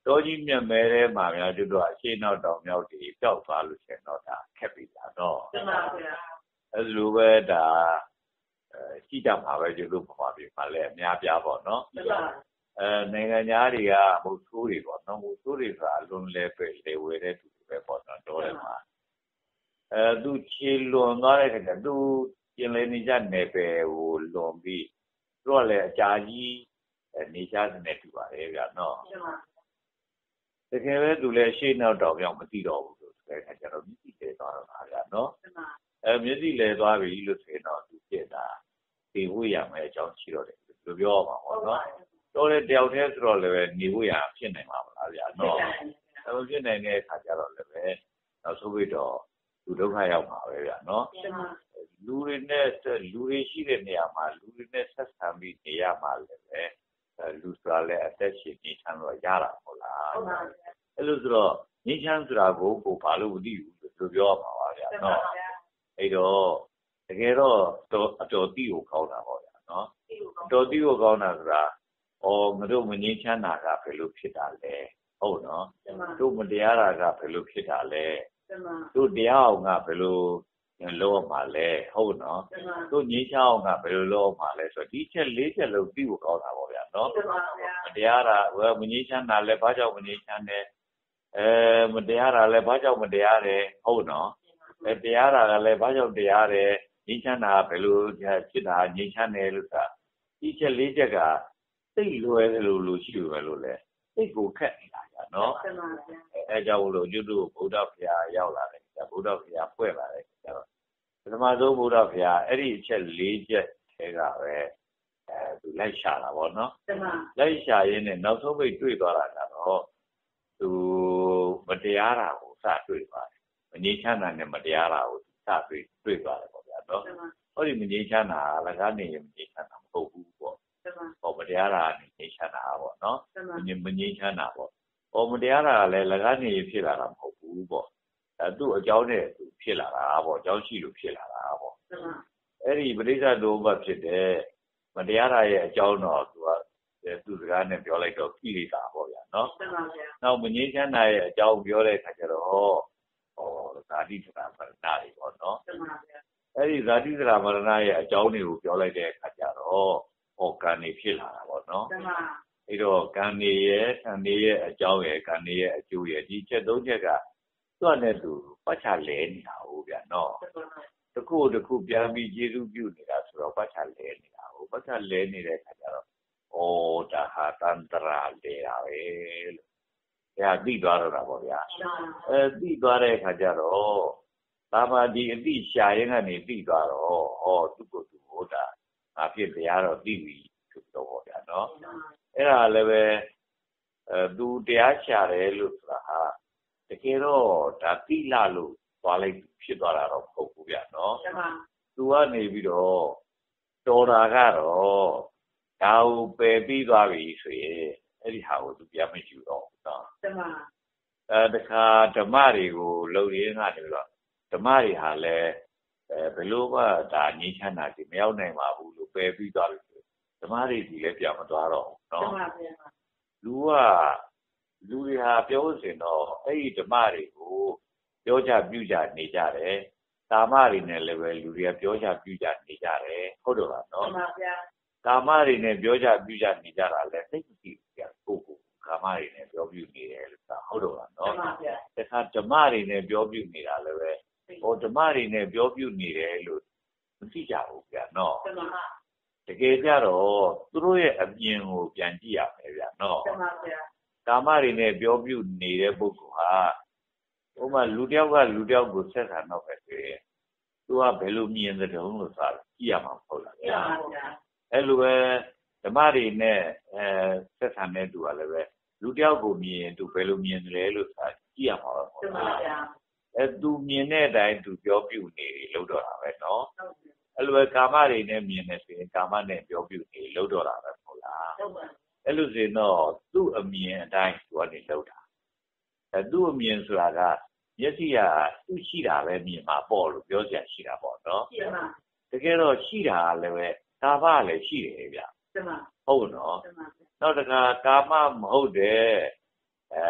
တော်ကြီးမြတ်မဲတဲ့မှာများကျွတ်တော့အရှင်းနောက်တောင်မြောက်တွေပျောက်သွားလို့ရှင်တော့ဒါခက်ပြီလားတော့တမန်ပါဗျာအဲ့လိုပဲဒါရှိတတ်မှာပဲကျွတ်လို့ပါပြီမှလည်းအများပြားပေါ့နော်တမန်နိုင်ငံသားတွေကမဟုတ်ဆိုးတွေပေါ့နော်မဟုတ်ဆိုးတွေဆိုတာအလွန်လဲပဲလေဝဲတဲ့သူတွေပဲပေါ့နော်တော့တယ်မှာသူခြေလွန်သွားတဲ့ခါကျသူပြင်လေနေကြနယ်ပယ်ကိုလွန်ပြီးသူကလည်းအကြာကြီးနေကြတဲ့တူပါတယ်ဗျာနော်တကယ်ပဲသူလည်းရှေ့နောက်တောင်ရောက်မသိတော့ဘူးဆိုတဲ့ခါကျတော့မျက်စိလဲသွားတော့ပါဗျာနော်မျက်စိလဲသွားပြီလို့ဆိုရင်တော့သူပြက်တာဒီဝိရမယ်အကြောင်းရှိတော့တယ်သူပြောပါပေါ့နော်တော့လေတယောက်တည်းဆိုတော့လည်းနေဝိရဖြစ်နိုင်မှာမလားဗျာနော်အဲဖြစ်နိုင်တဲ့ခါကျတော့လည်းပဲနောက်ဆုံးပြီးတော့သူဒုက္ခရောက်မှာပဲဗျာနော်လူတွေရှိတဲ့နေရာမှာလူတွေနဲ့ဆက်ဆံပြီးနေရမှာလည်းပဲလူဆိုတာလည်းအသက်ရှင်နေချမ်းတော့ရတာဟုတ်လားအဲ့လိုဆိုတော့နေချမ်းဆိုတာကိုဘာလို့မသိဘူးလို့ပြောရမှာပါဗျာနော်အဲ့တော့တကယ်တော့အတော်တိကိုကောင်းတာပေါ့ဗျာနော်အတော်တိကိုကောင်းတာဆိုတာငါတို့မငြိမ်းချမ်းတာကဘယ်လိုဖြစ်တာလဲဟုတ်နော်တို့မတရားတာကဘယ်လိုဖြစ်တာလဲတို့တရားအောင်ကဘယ်လိုလောမှာလဲဟုတ်နော်တို့ငြိမ်းချမ်းအောင်ကဘယ်လိုလောမှာလဲဆိုတော့ဒီချက်၄ချက်လုံးသိဖို့ကောင်းတာပေါ့ဗျာနော်တရားတာမငြိမ်းချမ်းတာလဲဘာကြောင့်မငြိမ်းချမ်းလဲမတရားတာလဲဘာကြောင့်မတရားတယ်ဟုတ်နော်တရားတာကလည်းဘာကြောင့်တရားတယ်ငြိမ်းချမ်းတာဘယ်လိုဖြစ်တာငြိမ်းချမ်းတယ်လို့ဆိုတာဒီချက်၄ချက်ကသိလွယ်တယ်လို့ရှိရလို့လဲသိကိုခက်နေတာကြာနော်အဲကြောင့်လို့ကျွတ်တို့ဗုဒ္ဓဘုရားရောက်လာတယ်ဗုဒ္ဓဘုရားဖွဲ့လာတယ်ကျတော့ပထမဆုံးဗုဒ္ဓဘုရားအဲ့ဒီအချက်၄ချက်ထဲကပဲသူလိုက်ရှာတာပေါ့နော်လိုက်ရှာရင်းနဲ့နောက်ဆုံးပိတ်တွေ့သွားတာကတော့သူမတရားတာကိုစတွေ့သွားတယ်မငြိမ်းချမ်းတာနဲ့မတရားတာကိုစတွေ့သွားတယ်ပေါ့ဗျာနော်ဟောဒီမငြိမ်းချမ်းတာလကားနေမငြိမ်းချမ်းတာမဟုတ်ဘူးပေါ့ဟောမတရားတာနေငြိမ်းချမ်းတာပေါ့နော်မငြိမ်းချမ်းတာပေါ့ဟောမတရားတာလည်းလကားနေဖြစ်လာတာမဟုတ်ဘူးပေါ့သူ့အကြောင်းနဲ့သူဖြစ်လာတာပေါ့အကြောင်းရှိလို့ဖြစ်လာတာပေါ့အဲ့ဒီပဋိစ္စဒုပ္ပဖြစ်တဲ့မတရားတာရဲ့အကြောင်းတော့သူစကားနဲ့ပြောလိုက်တော့ကိလေသာပေါ့ဗျာနော်နောက်မငြိမ်းချမ်းတာရဲ့အကြောင်းပြောတဲ့အခါကျတော့ဇာတိသရမရဏတွေပေါ့နော်အဲ့ဒီဇာတိသရမရဏရဲ့အကြောင်းတွေကိုပြောလိုက်တဲ့အခါကျတော့ကံနေဖြစ်လာတာပေါ့နော်အဲ့တော့ကံနေရဲ့ကံနေရဲ့အကြောင်းရဲ့ကံနေရဲ့အကျိုးရဲ့ဒီချက်၃ချက်ကသူ့နဲ့သူပတ်ချလဲနေတာဟုတ်ဗျာနော်တစ်ခုပြန်ပြီးကျေစုပြုနေတာဆိုတော့ပတ်ချလဲနေတာဟုတ်ပတ်ချလဲနေတဲ့အခါကျတော့ဒါဟာတန်တရာလေတာပဲလို့သိသွားတော့တာပေါ့ဗျာသိသွားတဲ့အခါကျတော့သာမဒီအတိရှာရင်ကနေသိသွားတော့သူ့ကိုယ်သူဟောတာအဖြစ်တရားတော့သိပြီဆိုတော့ပေါ့ဗျာနော်အဲ့ဒါလည်းပဲသူတရားရှာတယ်လို့ဆိုတာဟာတကယ်တော့ဒါတိလလို့သွားလိုက်ဖြစ်သွားတာတော့မဟုတ်ဘူးဗျာနော်သူကနေပြီးတော့တော်တာကတော့ဒါကိုပယ်ပြီးသွားပြီဆိုရင်အဲ့ဒီဟာကိုသူပြန်မယူတော့ဘူးနော်တခါဓမ္မတွေကိုလုံရင်းကနေပြီးတော့ဓမ္မတွေဟာလည်းဘယ်လိုမှဒါငြိမ်းချမ်းတာဒီမရောက်နိုင်ပါဘူးလို့ပယ်ပြီးသွားပြီဓမ္မတွေဒီလည်းပြန်မသွားတော့ဘူးနော်လူတွေဟာပြောစင်တော့အဲ့ဒီဓမ္မတွေကိုပြောကြပြုကြနေကြတယ်ကာမတွေနဲ့လည်းပဲလူတွေကပြောကြပြုကြနေကြတယ်ဟုတ်တော့လားနော်ကာမတွေနဲ့ပြောကြပြုကြနေကြတာလည်းသိသိကြကိုကာမတွေနဲ့ပြောပြုနေတယ်လို့ဆိုတာဟုတ်တော့လားနော်တခါဓမ္မတွေနဲ့ပြောပြုနေတာလည်းပဲဓမ္မတွေနဲ့ပြောပြုနေတယ်လို့မသိကြဘူးဗျာနော်တကယ်ကြတော့သူတို့ရဲ့အမြင်ကိုပြန်ကြည့်ရမယ်ဗျာနော်ကာမတွေနဲ့ပြောပြုနေတဲ့ပုဂ္ဂိုလ်ဟာဥပမာလူတယောက်ကလူတယောက်ကိုဆက်ဆံတော့ပဲဆိုရင်သူကဘယ်လိုမြင်တဲ့တုံးလို့ဆိုတာကြည့်ရမှာမဟုတ်လားဗျာအဲ့လိုပဲဓမ္မတွေနဲ့ဆက်ဆံတဲ့သူကလည်းပဲလူတယောက်ကိုမြင်သူဘယ်လိုမြင်တယ်လို့ဆိုတာကြည့်ရမှာပေါ့သူမြင်တဲ့အတိုင်းသူပြောပြနေလို့တော့တာပဲနော်အဲ့လိုပဲကာမတွေနဲ့မြင်နေဆိုရင်ကာမနဲ့ပြောပြနေလို့တော့တာပဲဟုတ်လားအဲ့လိုဆိုရင်တော့သူ့အမြင်အတိုင်းသူကနေလို့တာသူ့အမြင်ဆိုတာကမျက်စိကသူ့ရှိတာပဲမြင်မှာပေါ့လို့ပြောကြရှိတာပေါ့နော်တကယ်တော့ရှိတာလည်းပဲကာမလည်းရှိတယ်ဗျဟုတ်နော်နောက်တခါကာမမဟုတ်တဲ့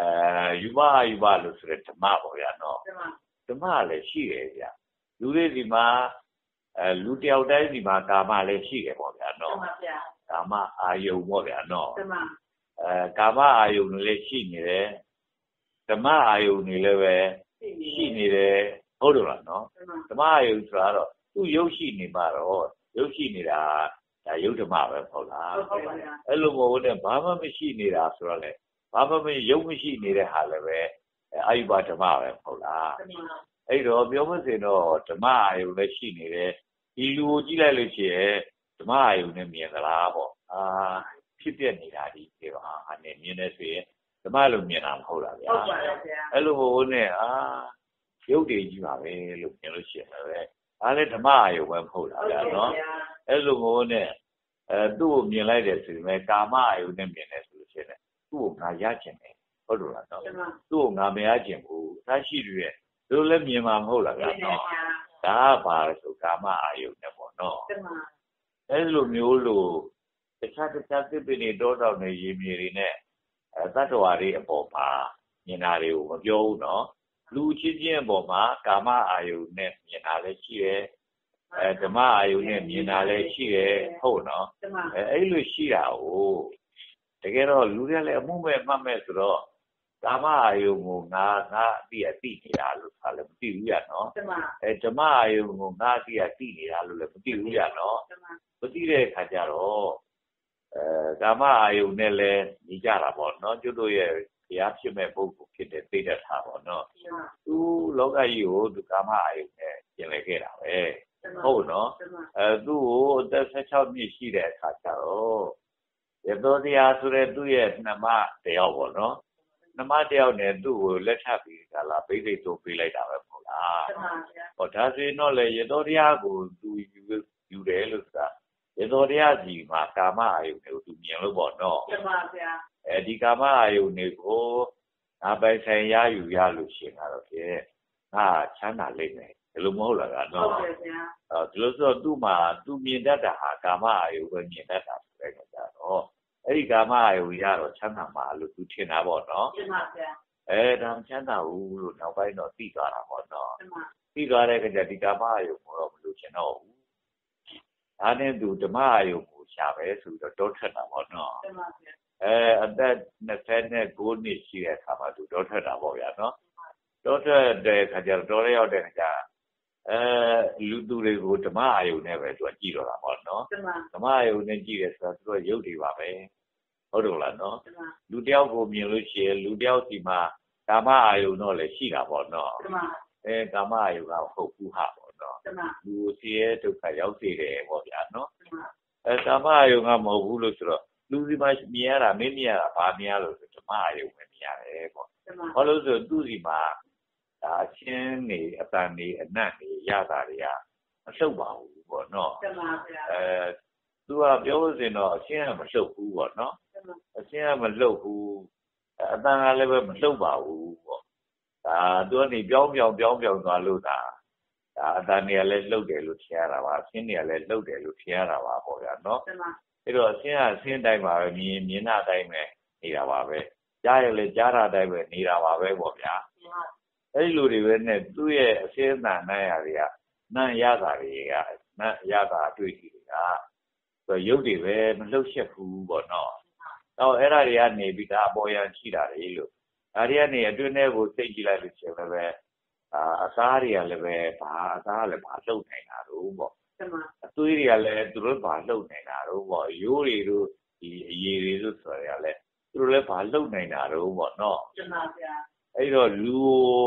ယူပါလို့ဆိုတဲ့ဓမ္မပေါ့ဗျာနော်ဓမ္မလည်းရှိတယ်ဗျာလူတွေဒီမှာလူတယောက်တိုင်းဒီမှာကာမလည်းရှိတယ်ပေါ့ဗျာနော်ကာမအာယုံပေါ့ဗျာနော်ကာမအာယုံလည်းရှိနေတယ်ဓမ္မအာယုံလည်းပဲရှိနေတယ်ဟုတ်တယ်လားနော်ဓမ္မအာယုံဆိုတာတော့သူ့ရုပ်ရှိနေမှာတော့ရုပ်ရှိနေတာဒါယုတ်ဓမ္မပဲဟုတ်လားအဲ့လိုမဟုတ်နဲ့ဘာမှမရှိနေတာဆိုတော့လေဘာမှမရုပ်မရှိနေတဲ့ဟာလည်းပဲအာယုဘဓမ္မပဲဟုတ်လားအဲ့တော့ပြောမစင်တော့ဓမ္မအာယုလည်းရှိနေတယ်ဒီလူကိုကြည့်လိုက်လို့ရှိရင်ဓမ္မအာယုနဲ့မြင်သလားပေါ့ဖြစ်ပြနေတာဒီပြောဟာနဲ့မြင်နေဆိုရင်ဓမ္မလိုမြင်တာမဟုတ်လားဗျာအဲ့လိုမဟုတ်နဲ့ရုပ်တည်ကြီးပါပဲလို့မြင်လို့ရှိရင်လည်းဒါလည်းဓမ္မအာယုပဲမဟုတ်လားဗျာနော်အဲ့လိုမဟုတ်နဲ့သူ့ကိုမြင်လိုက်တယ်ဆိုရင်ကာမအာယုနဲ့မြင်တယ်ဆိုလို့ရှိရင်သူ့ကိုငါရချင်တယ်ဟုတ်လို့လားနော်သူ့ကိုငါမရချင်ဘူးသာရှိရသူလည်းမြင်မှာမဟုတ်လားဗျာနော်ဒါပါဆိုကာမအာယုနဲ့ပေါ့နော်အဲ့လိုမျိုးလို့တခြားသစ်ပင်တွေတောတောင်တွေရေမြေတွေနဲ့သတ္တဝါတွေအပေါ်မှာမြင်တာတွေကိုမပြောဘူးနော်လူချင်းအပေါ်မှာကာမအာယုနဲ့မြင်တာလည်းရှိတယ်ဓမ္မအာယုနဲ့မြင်တာလည်းရှိတယ်ဟုတ်နော်အဲ့လိုရှိတာကိုတကယ်တော့လူတွေလည်းအမှုမဲ့မှတ်မဲ့ဆိုတော့ကာမအာယုကိုငါအတိနေတာလို့ဆိုတာလည်းမသိဘူးရနော်ဓမ္မအာယုကိုငါအတိနေတာလို့လည်းမသိဘူးရနော်မသိတဲ့အခါကျတော့ကာမအာယုနဲ့လည်းညီကြတာပေါ့နော်ကျွတ်တို့ရဲ့ဘုရားဖြစ်မဲ့ပုဂ္ဂိုလ်ဖြစ်တဲ့သိတတ်တာပေါ့နော်သူလောကကြီးကိုသူကာမအာယုနဲ့ပြင်လဲခဲ့တာပဲဟုတ်နော်သူ့ကိုအသက်16နှစ်ရှိတဲ့အခါကျတော့ရသောတရားဆိုတဲ့သူ့ရဲ့နှမတယောက်ပေါ့နော်နှမတယောက်နဲ့သူ့ကိုလက်ထပ်ပြီးကလာဘိသိက်တို့ပေးလိုက်တာပဲပေါ့လားဟောဒါဆိုရင်တော့လေရသောတရားကိုသူယူတယ်လို့ဆိုတာရသောတရားစီမှာကာမအာယုကိုသူမြင်လို့ပေါ့နော်ဒီကာမအာယုတွေကိုငါပိုင်ဆိုင်ရယူရလို့ရှိရင်တော့ဖြင့်ငါချမ်းသာလိမ့်မယ်ဒီလိုမဟုတ်လားကနော်ဒီလိုဆိုတော့သူမြင်တတ်တာဟာကာမအာယုပဲမြင်တတ်တာဆိုတဲ့အခါကျတော့အဲ့ဒီကာမအာယုရတော့ချမ်းသာမှာလို့သူထင်တာပေါ့နော်ဒါမချမ်းသာဘူးလို့နောက်ပိုင်းတော့သိသွားတာပေါ့နော်သိသွားတဲ့အခါကျဒီကာမအာယုကိုတော့မလို့ချင်တော့ဘူးဒါနဲ့သူဓမ္မအာယုကိုရှာပဲဆိုတော့တောထွက်တာပေါ့နော်အသက်29နှစ်ရှိတဲ့အခါမှာသူတောထွက်တာပေါ့ဗျာနော်တောထွက်တဲ့အခါကျတော့တောထဲရောက်တဲ့အခါကျလူသူတွေကိုဓမ္မအာယုနဲ့ပဲသူကကြည့်တော့တာပေါ့နော်ဓမ္မအာယုနဲ့ကြည့်တယ်ဆိုတော့သူကရုပ်တွေပါပဲဟုတ်တယ်လားနော်လူတယောက်ကိုမြင်လို့ရှိရင်လူတယောက်စီမှာကာမအာယုတော့လည်းရှိတာပေါ့နော်ကာမအာယုကဟုတ်ဘူးဟာပေါ့နော်လူဆင်းရဲဒုက္ခရောက်စေတယ်ပေါ့ဗျာနော်ကာမအာယုကမဟုတ်ဘူးလို့ဆိုတော့လူစီမှာမြင်ရတာမင်းမြင်ရတာဘာမြင်ရလို့ဆိုဓမ္မအာယုပဲမြင်ရတယ်ပေါ့ဘာလို့ဆိုသူ့စီမှာဒါအချင်းနေအတန်နေအနတ်နေရတာတွေကမလှုပ်ပါဘူးပေါ့နော်သူကပြောလို့ဆိုရင်တော့အချင်းကမလှုပ်ဘူးပေါ့နော်အချင်းကမလှုပ်ဘူးအတန်ကလည်းပဲမလှုပ်ပါဘူးပေါ့ဒါသူကနေပြောင်းသွားလို့ဒါအတန်တွေကလည်းလှုပ်တယ်လို့ထင်ရတာပါအချင်းတွေကလည်းလှုပ်တယ်လို့ထင်ရတာပါပေါ့ဗျာနော်အဲ့တော့အချင်းကအချင်းတိုင်းပါပဲမြင်တာတိုင်းပဲနေတာပါပဲကြားရလဲကြားတာတိုင်းပဲနေတာပါပဲပေါ့ဗျာအဲ့လိုတွေပဲနဲ့သူ့ရဲ့အစင်းအတန်နိုင်ရတွေကနတ်ရတာတွေကနတ်ရတာအတွေ့အထိတွေကရုပ်တွေပဲမလှုပ်ရှက်ဘူးပေါ့နော်တော့အဲ့ဒါတွေကနေပြီးဒါအပေါ်ရန်ရှိတာလေလို့ဒါတွေကနေအတွင်းထဲကိုသိကြည့်လိုက်လို့ရှိရင်လည်းအစားတွေကလည်းပဲအစားလည်းလှုပ်နေတာတော့ပေါ့အသွေးတွေကလည်းသူတို့လှုပ်နေတာတော့ပေါ့ရိုးတွေတို့ဒီအရည်တွေတို့ဆိုရလဲသူတို့လည်းလှုပ်နေတာတော့ပေါ့နော်အဲ့တော့လူ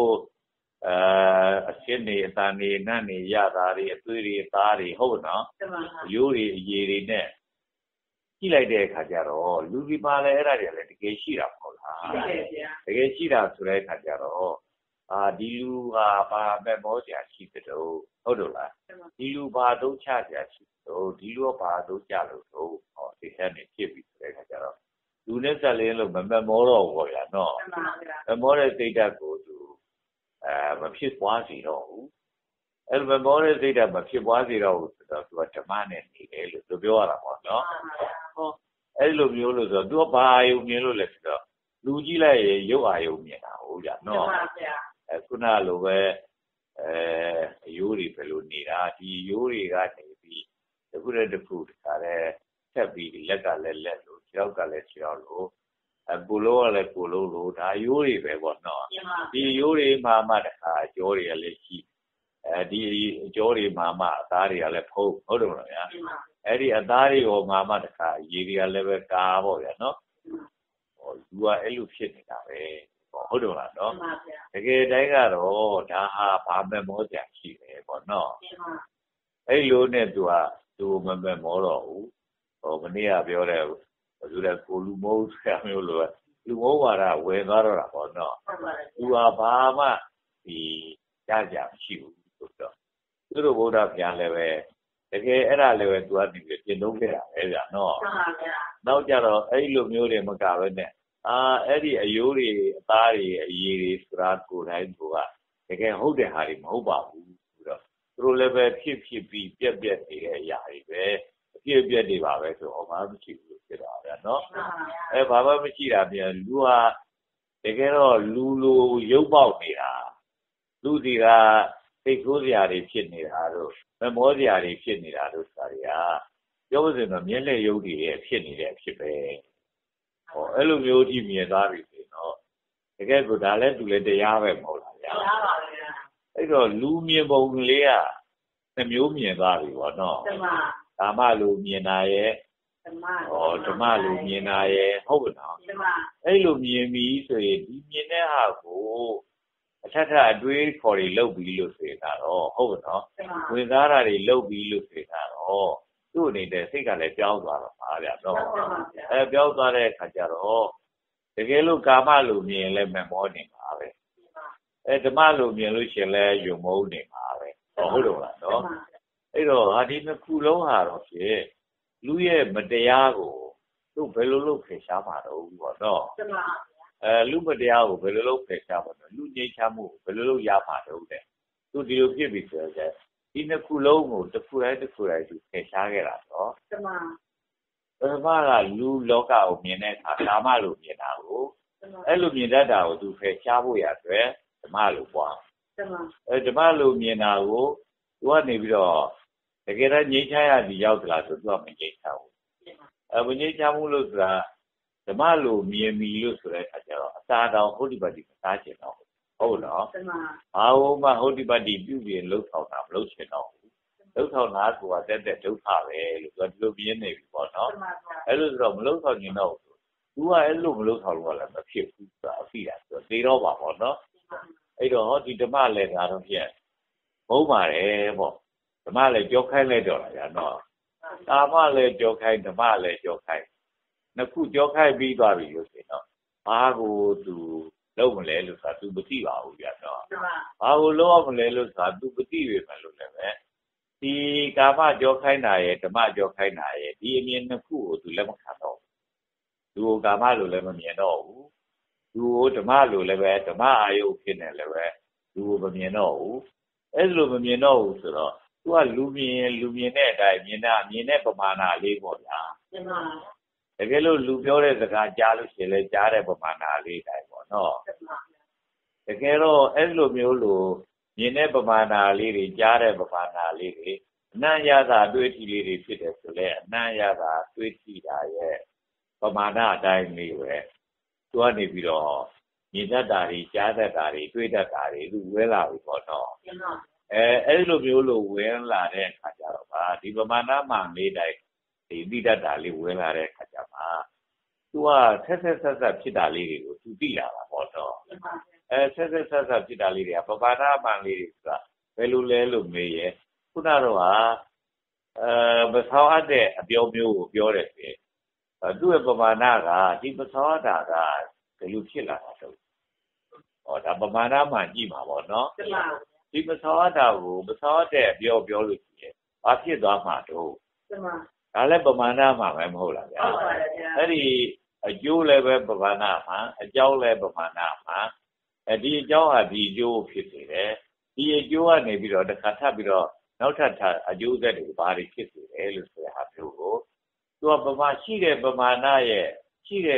အရှင်းနေအတန်နေနတ်နေရတာတွေအသွေးတွေသားတွေဟုတ်နော်ရိုးတွေအရည်တွေနဲ့ကြည့်လိုက်တဲ့အခါကျတော့လူဒီပါလဲအဲ့ဒါတွေလည်းတကယ်ရှိတာပေါ့လားတကယ်ရှိတာဆိုတဲ့အခါကျတော့ဒီလူဟာဘာမဲ့မောစရာရှိတဲ့တော့ဟုတ်တယ်လားဒီလူဘာသုံးချစရာရှိတော့ဒီလူကဘာသုံးချလို့တော့ဒီထဲနေဖြစ်ပြီးဆိုတဲ့အခါကျတော့လူနဲ့ဆက်လင်းလို့မမောတော့ဘူးဗျာနော်မမောတဲ့စိတ်ဓာတ်ကိုသူမဖြစ်ပွားစေတော့ဘူးအဲ့မမောတဲ့စိတ်ဓာတ်မဖြစ်ပွားစေတော့ဘူးဆိုတော့သူကဓမ္မနဲ့နေတယ်လို့သူပြောရတာပေါ့နော်အဲ့လိုမျိုးလို့ဆိုတော့သူကဘာယုံမြင်လို့လဲဆိုတော့လူကြီးလိုက်ရေရုပ်အာယုံမြင်တာဟုတ်ကြနော်ခုနလိုပဲရိုးတွေဘယ်လိုနေတာဒီရိုးတွေကနေပြီးတစ်ခုတည်းတစ်ခုတခါလဲဆက်ပြီးလက်ကလည်းလက်လို့ခြေထောက်ကလည်းခြေထောက်လို့ကိုလုံးကလည်းကိုလုံးလို့ဒါရိုးတွေပဲပေါ့နော်ဒီရိုးတွေမှတခါအကျော်တွေကလည်းရှိဒီအကျော်တွေမှအသားတွေကလည်းဖုံးဟုတ်တယ်မလားဗျာအဲ့ဒီအသားတွေရောမှတခါရေတွေကလည်းပဲကာပေါ့ဗျာနော်လူကအဲ့လိုဖြစ်နေတာပဲဟုတ်တယ်မလားနော်တကယ်တိုင်းကတော့ဒါဟာဘာမဲ့မောစရာရှိတယ်ပေါ့နော်အဲ့လိုနဲ့သူမမဲ့မောတော့ဘူးမနေ့ကပြောတယ်သူကကိုလူမိုးဆရာမျိုးလိုလူမိုးဝါဒဝယ်သွားတော့တာပေါ့နော်သူကဘာမှဒီကြားကြမရှိဘူးဆိုတော့သူတို့ဗုဒ္ဓဘုရားလည်းပဲတကယ်အဲ့ဒါလည်းပဲသူကဒီပြင်လုံးခဲ့တာပဲဗျာနော်နောက်ကြတော့အဲ့လိုမျိုးတွေမကပဲနဲ့အဲ့ဒီအယိုးတွေအသားတွေအရည်တွေဆိုတာကိုယ်တိုင်းကတကယ်ဟုတ်တဲ့ဟာတွေမဟုတ်ပါဘူးဆိုတော့သူတို့လည်းပဲဖြစ်ပြီးပြက်နေတဲ့အရာတွေပဲအဖြစ်အပျက်တွေပါပဲဆိုတော့ဘာမှမရှိဘူးလို့ဖြစ်တာဗျာနော်ဘာမှမရှိတာပြန်လူဟာတကယ်တော့လူလိုရုပ်ပေါက်နေတာလူစီကသိခိုးစရာတွေဖြစ်နေတာတို့မမောစရာတွေဖြစ်နေတာတို့ဆိုတာတွေကပြောလို့ဆိုရင်တော့မျက်လက်ရုပ်တွေရဲ့ဖြစ်နေတဲ့အဖြစ်ပဲအဲ့လိုမျိုးကြီးမြင်သွားပြီဆိုတော့တကယ်ကိုဒါလည်းသူလည်းတရားပဲမဟုတ်လားဗျာတရားပါဗျာအဲ့တော့လူမြင်ပုံလေးကနှမျိုးမြင်သွားပြီပေါ့နော်ဓမ္မလူမြင်တာရဲ့ဓမ္မလူမြင်တာရဲ့ဟုတ်ကဲ့နော်အဲ့လိုမြင်ပြီဆိုရင်ဒီမြင်တဲ့ဟာကိုအထက်ထအတွေးခေါ်တွေလုပ်ပြီးလို့ဆိုရင်တော့ဟုတ်ကဲ့နော်ဝင်စားတာတွေလုပ်ပြီးလို့ဆိုရင်တော့သူ့အနေနဲ့စိတ်ကလည်းပြောင်းသွားတော့ပါဗျာနော်ပြောင်းသွားတဲ့အခါကျတော့တကယ်လို့ကာမလူမြင်လည်းမမောနေပါပဲဓမ္မလူမြင်လို့ရှင်လည်းယုံမုန်းနေပါပဲဟုတ်တယ်လားနော်အဲ့တော့ဒီနှစ်ခုလုံးဟာတော့ဖြစ်လူရဲ့မတရားကိုသူ့ဘယ်လိုလုပ်ဖယ်ရှားမှာတော့ဘောနော်လူမတရားကိုဘယ်လိုလုပ်ဖယ်ရှားမှာတော့လူငြိမ်းချမ်းမှုဘယ်လိုလုပ်ရမှာတော့တဲ့သူဒီလိုဖြစ်ပြီဆိုတော့ဒီနှစ်ခုလုံးကိုတစ်ခုတိုင်းသူဖယ်ရှားခဲ့တာနော်ပထမကလူလောကကိုမြင်တဲ့အခါကာမလို့မြင်တာကိုအဲ့လိုမြင်တတ်တာကိုသူဖယ်ရှားဖို့ရအတွက်ဓမ္မလို့ပွားဓမ္မလို့မြင်တာကိုသူကနေပြီးတော့တကယ်တော့ငြိမ်းချမ်းရသည်ရောက်သလားဆိုသူကမငြိမ်းချမ်းဘူးမငြိမ်းချမ်းဘူးလို့ဆိုတာဓမ္မလို့မြင်ပြီလို့ဆိုတဲ့အခါကျတော့အစာတောင်ဟုတ်ဒီပါတိမစားချင်တော့ဟုတ်နော်ဘာလို့မှဟုတ်ဒီပါတိပြုပြင်လှုပ်ဆောင်တာမလုပ်ချင်တော့လှုပ်ဆောင်တာကတက်ဒုက္ခပဲလို့သူကဒီလိုပြင်းနေပြီပေါ့နော်အဲ့လိုဆိုတော့မလှုပ်ဆောင်ရင်တော့သူကအဲ့လိုမလှုပ်ဆောင်လို့လည်းမဖြစ်ဘူးဆိုတာအဖြစ်တာဆိုတော့သေတော့ပါပေါ့နော်အဲ့တော့ဒီဓမ္မလည်းဒါတော့ဖြစ်ဘုံပါတယ်ပေါ့ဓမ္မလည်းကြောခိုင်းလိုက်တော့လားနော်ကာမလည်းကြောခိုင်းဓမ္မလည်းကြောခိုင်းနှစ်ခုကြောခိုင်းပြီးသွားပြီလို့ဆိုတော့ဘာကိုသူလုံးမလဲလို့ဆိုတာ तू မသိပါဘူးဗျာနော်ဘာကိုလုံးအောင်မလဲလို့ဆိုတာ तू မသိပြီမလို့လည်းပဲဒီကာမကြောခိုင်းတာရဲ့ဓမ္မကြောခိုင်းတာရဲ့ဒီအမြင်နှစ်ခုကို तू လက်မခံတော့ဘူး तू ကာမလို့လည်းမမြင်တော့ဘူး तू ဓမ္မလို့လည်းပဲဓမ္မအာယုဖြစ်နေလည်းပဲ तू မမြင်တော့ဘူးအဲ့လိုမမြင်တော့ဘူးဆိုတော့ तू ကလူမြင်တဲ့အတိုင်းမြင်တဲ့ပမာဏလေးပေါ့ဗျာတကယ်လို့လူပြောတဲ့စကားကြားလို့ရှိရင်လည်းကြားတဲ့ပမာဏလေးတိုင်းပေါ့နော်တကယ်တော့အဲ့လိုမျိုးလို့မြင်တဲ့ပမာဏလေးတွေကြားတဲ့ပမာဏလေးတွေအနံ့ရတာတွေးထီလေးတွေဖြစ်တယ်ဆိုလဲအနံ့ရတာတွေးထီတာရဲ့ပမာဏအတိုင်းလေးပဲသူကနေပြီးတော့မြင်တတ်တာတွေကြားတတ်တာတွေတွေးတတ်တာတွေသူဝဲလာပြီပေါ့နော်အဲ့လိုမျိုးလို့ဝဲလာတဲ့အခါကျတော့ဗာဒီပမာဏမှန်လေးတိုင်းဒီသိတတ်တာလေးဝဲလာတဲ့အခါကျမှသူကဆက်ဖြစ်တာလေးတွေကိုသူသိလာတာပေါ့နော်ဆက်ဖြစ်တာလေးတွေကပမာဏမှန်လေးတွေဆိုတာဘယ်လိုလဲလို့မေးရဲခုနတော့ဟာမဆောင်အပ်တဲ့အပြောမျိုးကိုပြောတယ်ဆိုရင်သူ့ရဲ့ပမာဏကဒီမဆောင်အပ်တာကဘယ်လိုဖြစ်လာတာတော့ဒါပမာဏမှန်ကြည့်မှာပေါ့နော်ဒီမဆောင်အပ်တာကိုမဆောင်အပ်တဲ့အပြောလို့ရှိရင်ဘာဖြစ်သွားမှာတော့ဒါလည်းပမာဏမှန်ပဲမဟုတ်လားဗျာအဲ့ဒီအကျိုးလည်းပဲပမာဏမှန်အကြောင်းလည်းပမာဏမှန်ဒီအကြောင်းဟာဒီအကျိုးဖြစ်စေတယ်ဒီအကျိုးကနေပြီးတော့တစ်ခါထပ်ပြီးတော့နောက်ထပ်အကျိုးဆက်တွေဘာတွေဖြစ်စေတယ်လို့ဆိုတဲ့ဟာမျိုးကိုသူကရှိတဲ့ပမာဏရဲ့ရှိတဲ့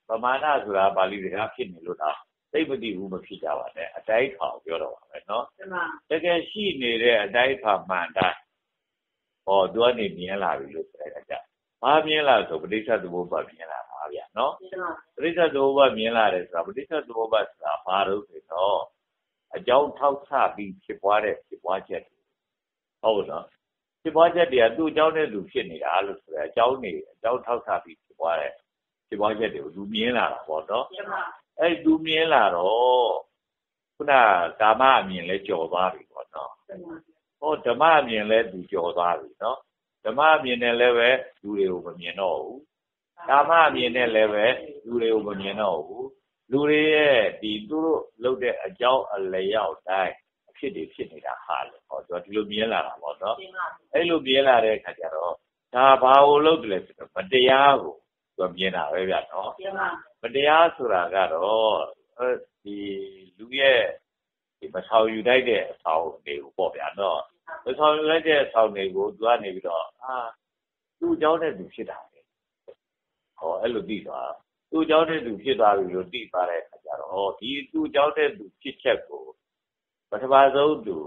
ပမာဏဆိုတာပါဠိစကားဖြစ်နေလို့တော့သိမသိဘူးမဖြစ်ကြပါနဲ့အတိုင်းထွာပြောတော့ပါပဲနော်တကယ်ရှိနေတဲ့အတိုင်းထွာမှန်တိုင်းသူကနေမြင်လာပြီလို့ဆိုတဲ့အခါကျဘာမြင်လာဆိုပဋိစ္စသမုပ္ပါမြင်လာပါဗျာနော်ပဋိစ္စသမုပ္ပါမြင်လာတယ်ဆိုတာပဋိစ္စသမုပ္ပါဆိုတာဘာလို့ဆိုတော့အကြောင်းထောက်ဆပြီးဖြစ်ပွားတဲ့ဖြစ်ပွားချက်ဟုတ်နော်ဖြစ်ပွားချက်တွေကသူ့အကြောင်းနဲ့သူဖြစ်နေတာလို့ဆိုရအကြောင်းထောက်ဆပြီးဖြစ်ပွားတဲ့ဖြစ်ပွားချက်တွေကိုသူမြင်လာတာပေါ့နော်အဲ့သူမြင်လာတော့ခုနကာမအမြင်လဲကြော်သွားပြီပေါ့နော်ဓမ္မအမြင်လဲသူကြော်သွားပြီနော်ဓမ္မအမြင်နဲ့လည်းပဲလူတွေကိုမမြင်တော့ဘူးကာမအမြင်နဲ့လည်းပဲလူတွေကိုမမြင်တော့ဘူးလူတွေရဲ့ဒီသူတို့လုပ်တဲ့အကြောင်းအလျောက်တိုင်းအဖြစ်တွေဖြစ်နေတာဟာလေသူကဒီလိုမြင်လာတာပေါ့နော်အဲ့လိုမြင်လာတဲ့အခါကျတော့ဒါဘာကိုလုပ်တယ်လဲဆိုတော့မတရားကိုသူကမြင်တာပဲဗျာနော်မတရားဆိုတာကတော့ဒီလူရဲ့ဒီမဆောင်ယူလိုက်တဲ့အဆောင်တွေကိုပေါ့ဗျာနော်မဆောင်ယူလိုက်တဲ့အဆောင်တွေကိုသူကနေပြီးတော့သူ့အကြောင်းနဲ့သူဖြစ်တာလေအဲ့လိုသိသွားသူ့အကြောင်းနဲ့သူဖြစ်သွားပြီလို့သိသွားတဲ့အခါကျတော့ဒီသူ့အကြောင်းနဲ့သူဖြစ်ချက်ကိုပထမဆုံးသူ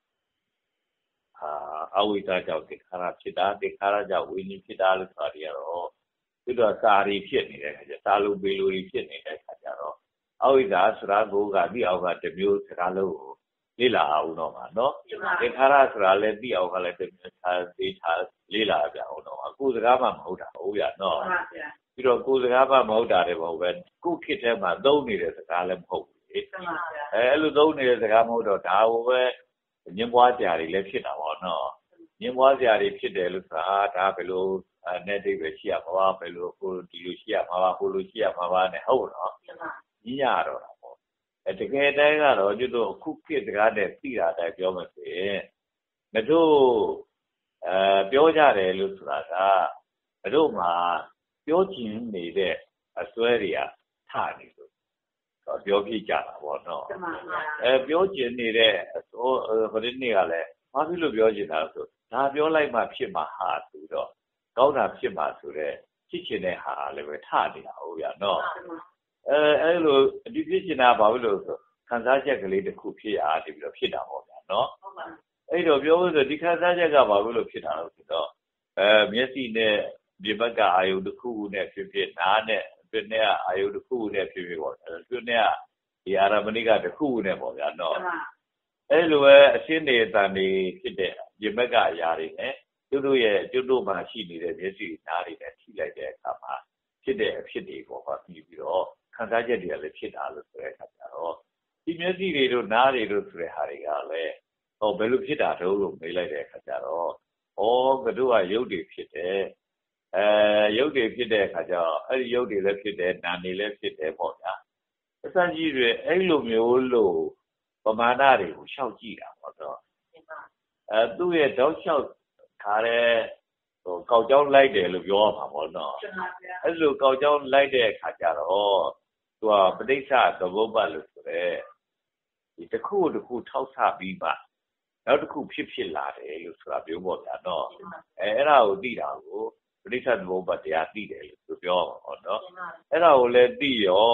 အဝိဇ္ဇာကြောင့်သင်္ခါရဖြစ်တာသင်္ခါရကြောင့်ဝိညာဉ်ဖြစ်တာလို့ဆိုတာတွေကတော့သူတို့စာရီဖြစ်နေတဲ့အခါကျစာလုံးပေလိုတွေဖြစ်နေတဲ့အခါကျတော့အဝိဇ္ဇာဆိုတာကိုကသိအောင်ကတစ်မျိုးစကားလုံးကိုလေ့လာအောင်တော့မှာနော်သင်္ခါရဆိုတာလည်းသိအောင်ကလည်းတစ်မျိုးသေချာလေ့လာပြအောင်တော့အခုစကားမှမဟုတ်တာဟုတ်ရနော်ပြီးတော့ကိုယ်စကားမှမဟုတ်တာတွေမဟုတ်ပဲကိုခေတ်ထဲမှာသုံးနေတဲ့စကားလည်းမဟုတ်ဘူးလေအဲ့လိုသုံးနေတဲ့စကားမဟုတ်တော့ဒါကိုပဲညင်ပွားကြတွေလည်းဖြစ်တာပေါ့နော်ညင်ပွားကြတွေဖြစ်တယ်လို့ဆိုတာဒါဘယ်လိုနဲ့တိတ်ပဲရှိရမှာပါဘယ်လိုကိုဒီလိုရှိရမှာပါဟိုလိုရှိရမှာပါနဲ့ဟုတ်နော်ညရတော့တာပေါ့တကယ်တမ်းကတော့ကျွတ်တို့အခုခေတ်စကားနဲ့သိတာတိုင်းပြောမှဆိုရင်တို့ပြောကြတယ်လို့ဆိုတာကတို့မှာပြောချင်နေတဲ့အစွဲတွေကထနေလို့ပြောပြကြတာပေါ့နော်ပြောချင်နေတဲ့အစွဲဒီနေ့ကလည်းဘာဖြစ်လို့ပြောချင်တာဆိုဒါပြောလိုက်မှဖြစ်မှာဟာဆိုတော့ကောင်းတာဖြစ်မှာဆိုတော့ဖြစ်ချင်တဲ့ဟာလည်းပဲထနေတာဟုတ်ရနော်အဲ့လိုဒီဖြစ်ချင်တာဘာဖြစ်လို့ဆိုခံစားချက်ကလေးတစ်ခုဖြစ်အားတပြီးတော့ဖြစ်တာပေါ့ဗျာနော်အဲ့တော့ပြောလို့ဆိုဒီခံစားချက်ကဘာဖြစ်လို့ဖြစ်တာလို့ဆိုတော့မျက်စိနဲ့ဒီဘက်ကအာယုတစ်ခုနဲ့ဖြစ်ဖြစ်နားနဲ့အတွင်းနဲ့အာယုတစ်ခုနဲ့ဖြစ်ဖြစ်ပေါ့အတွင်းနဲ့ဒီအာရမဏိကတစ်ခုနဲ့ပေါ့ဗျာနော်အဲ့လိုပဲအရှင်းနေတန်နေဖြစ်တဲ့ဒီဘက်ကအရာတွေနဲ့ကျွတ်တို့မှာရှိနေတဲ့မျက်စိနားတွေနဲ့ထိလိုက်တဲ့အခါမှာဖြစ်တဲ့အဖြစ်တွေပေါ့ဟာပြီးတော့ခံစားချက်တွေကလည်းဖြစ်တာလို့ဆိုတဲ့အခါကျတော့ဒီမျက်စိတွေတို့နားတွေတို့ဆိုတဲ့ဟာတွေကလည်းဘယ်လိုဖြစ်တာတုံးလို့မေးလိုက်တဲ့အခါကျတော့ကတို့ကရုပ်တွေဖြစ်တယ်ရုပ်တွေဖြစ်တဲ့အခါကျတော့အဲ့ဒီရုပ်တွေလည်းဖြစ်တယ်နာမ်တွေလည်းဖြစ်တယ်ပေါ့ဗျာအစကြီးတွေအဲ့လိုမျိုးလို့ပမာဏတွေကိုရှောက်ကြည့်တာပေါ့တော့သူ့ရဲ့တောက်လျှောက်ထားတဲ့ကောက်ကြောင်းလိုက်တယ်လို့ပြောရမှာပေါ့နော်အဲ့လိုကောက်ကြောင်းလိုက်တဲ့အခါကျတော့သူကပဋိစ္စသမုပ္ပါလို့ဆိုရဲဒီတစ်ခုထောက်ဆပြီးမှနောက်တစ်ခုဖြစ်လာတယ်လို့ဆိုတာပြောပေါ့ဗျာနော်အဲ့ဒါကိုသိတာကိုပဋိစ္စသမုပ္ပါတရားသိတယ်လို့သူပြောပါတော့နော်အဲ့ဒါကိုလည်းသိရော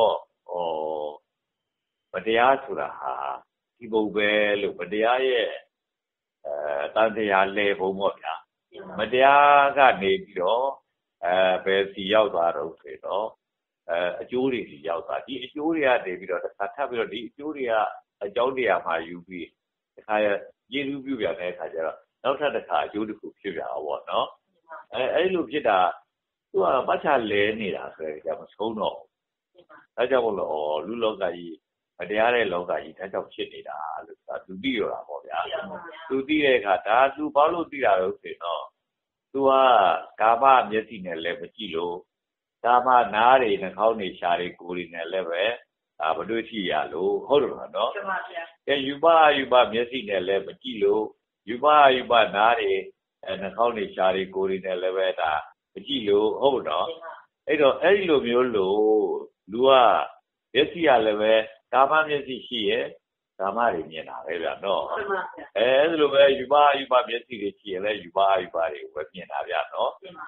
မတရားဆိုတာဟာဒီဘုံပဲလို့မတရားရဲ့တန်တရားလဲဘုံပေါ့ဗျာမတရားကနေပြီးတော့ဘယ်စီရောက်သွားတော့ဆိုတော့အကျိုးတွေစီရောက်သွားဒီအကျိုးတွေကနေပြီးတော့တစ်ခါထပ်ပြီးတော့ဒီအကျိုးတွေကအကြောင်းတရားမှာယူပြီးတစ်ခါကျေးဇူးပြုပြန်တဲ့အခါကျတော့နောက်ထပ်တစ်ခါအကျိုးတစ်ခုဖြစ်ပြန်အောင်ပေါ့နော်အဲ့လိုဖြစ်တာသူကပတ်ချလဲနေတာဆိုရင်ကြမဆုံးတော့ဒါကြောင့်မို့လို့လူလောကကြီးမတရားတဲ့လောကကြီးဒါကြောင့်ဖြစ်နေတာလို့ဆိုတာသူသိရတာပေါ့ဗျာသူသိတဲ့အခါဒါသူဘာလို့သိတာလို့ဆိုတော့သူကကာမမျက်စိနဲ့လည်းမကြည့်လို့ကာမနားတွေနှာခေါင်းတွေရှားတွေကိုယ်တွေနဲ့လည်းပဲမတွေ့ရှိရလို့ဟုတ်တယ်နော်ဟုတ်ပါဗျာယူပမျက်စိနဲ့လည်းမကြည့်လို့ယူပနားတွေနှာခေါင်းတွေရှားတွေကိုယ်တွေနဲ့လည်းပဲဒါမကြည့်လို့ဟုတ်တော့အဲ့တော့အဲ့ဒီလိုမျိုးလို့လူကမျက်စိကလည်းပဲကာမမျက်စိရှိရဲ့ကာမတွေမြင်တာပဲဗျာနော်အဲ့လိုပဲယူပမျက်စိတွေရှိရင်လည်းယူပတွေကိုပဲမြင်တာဗျာနော်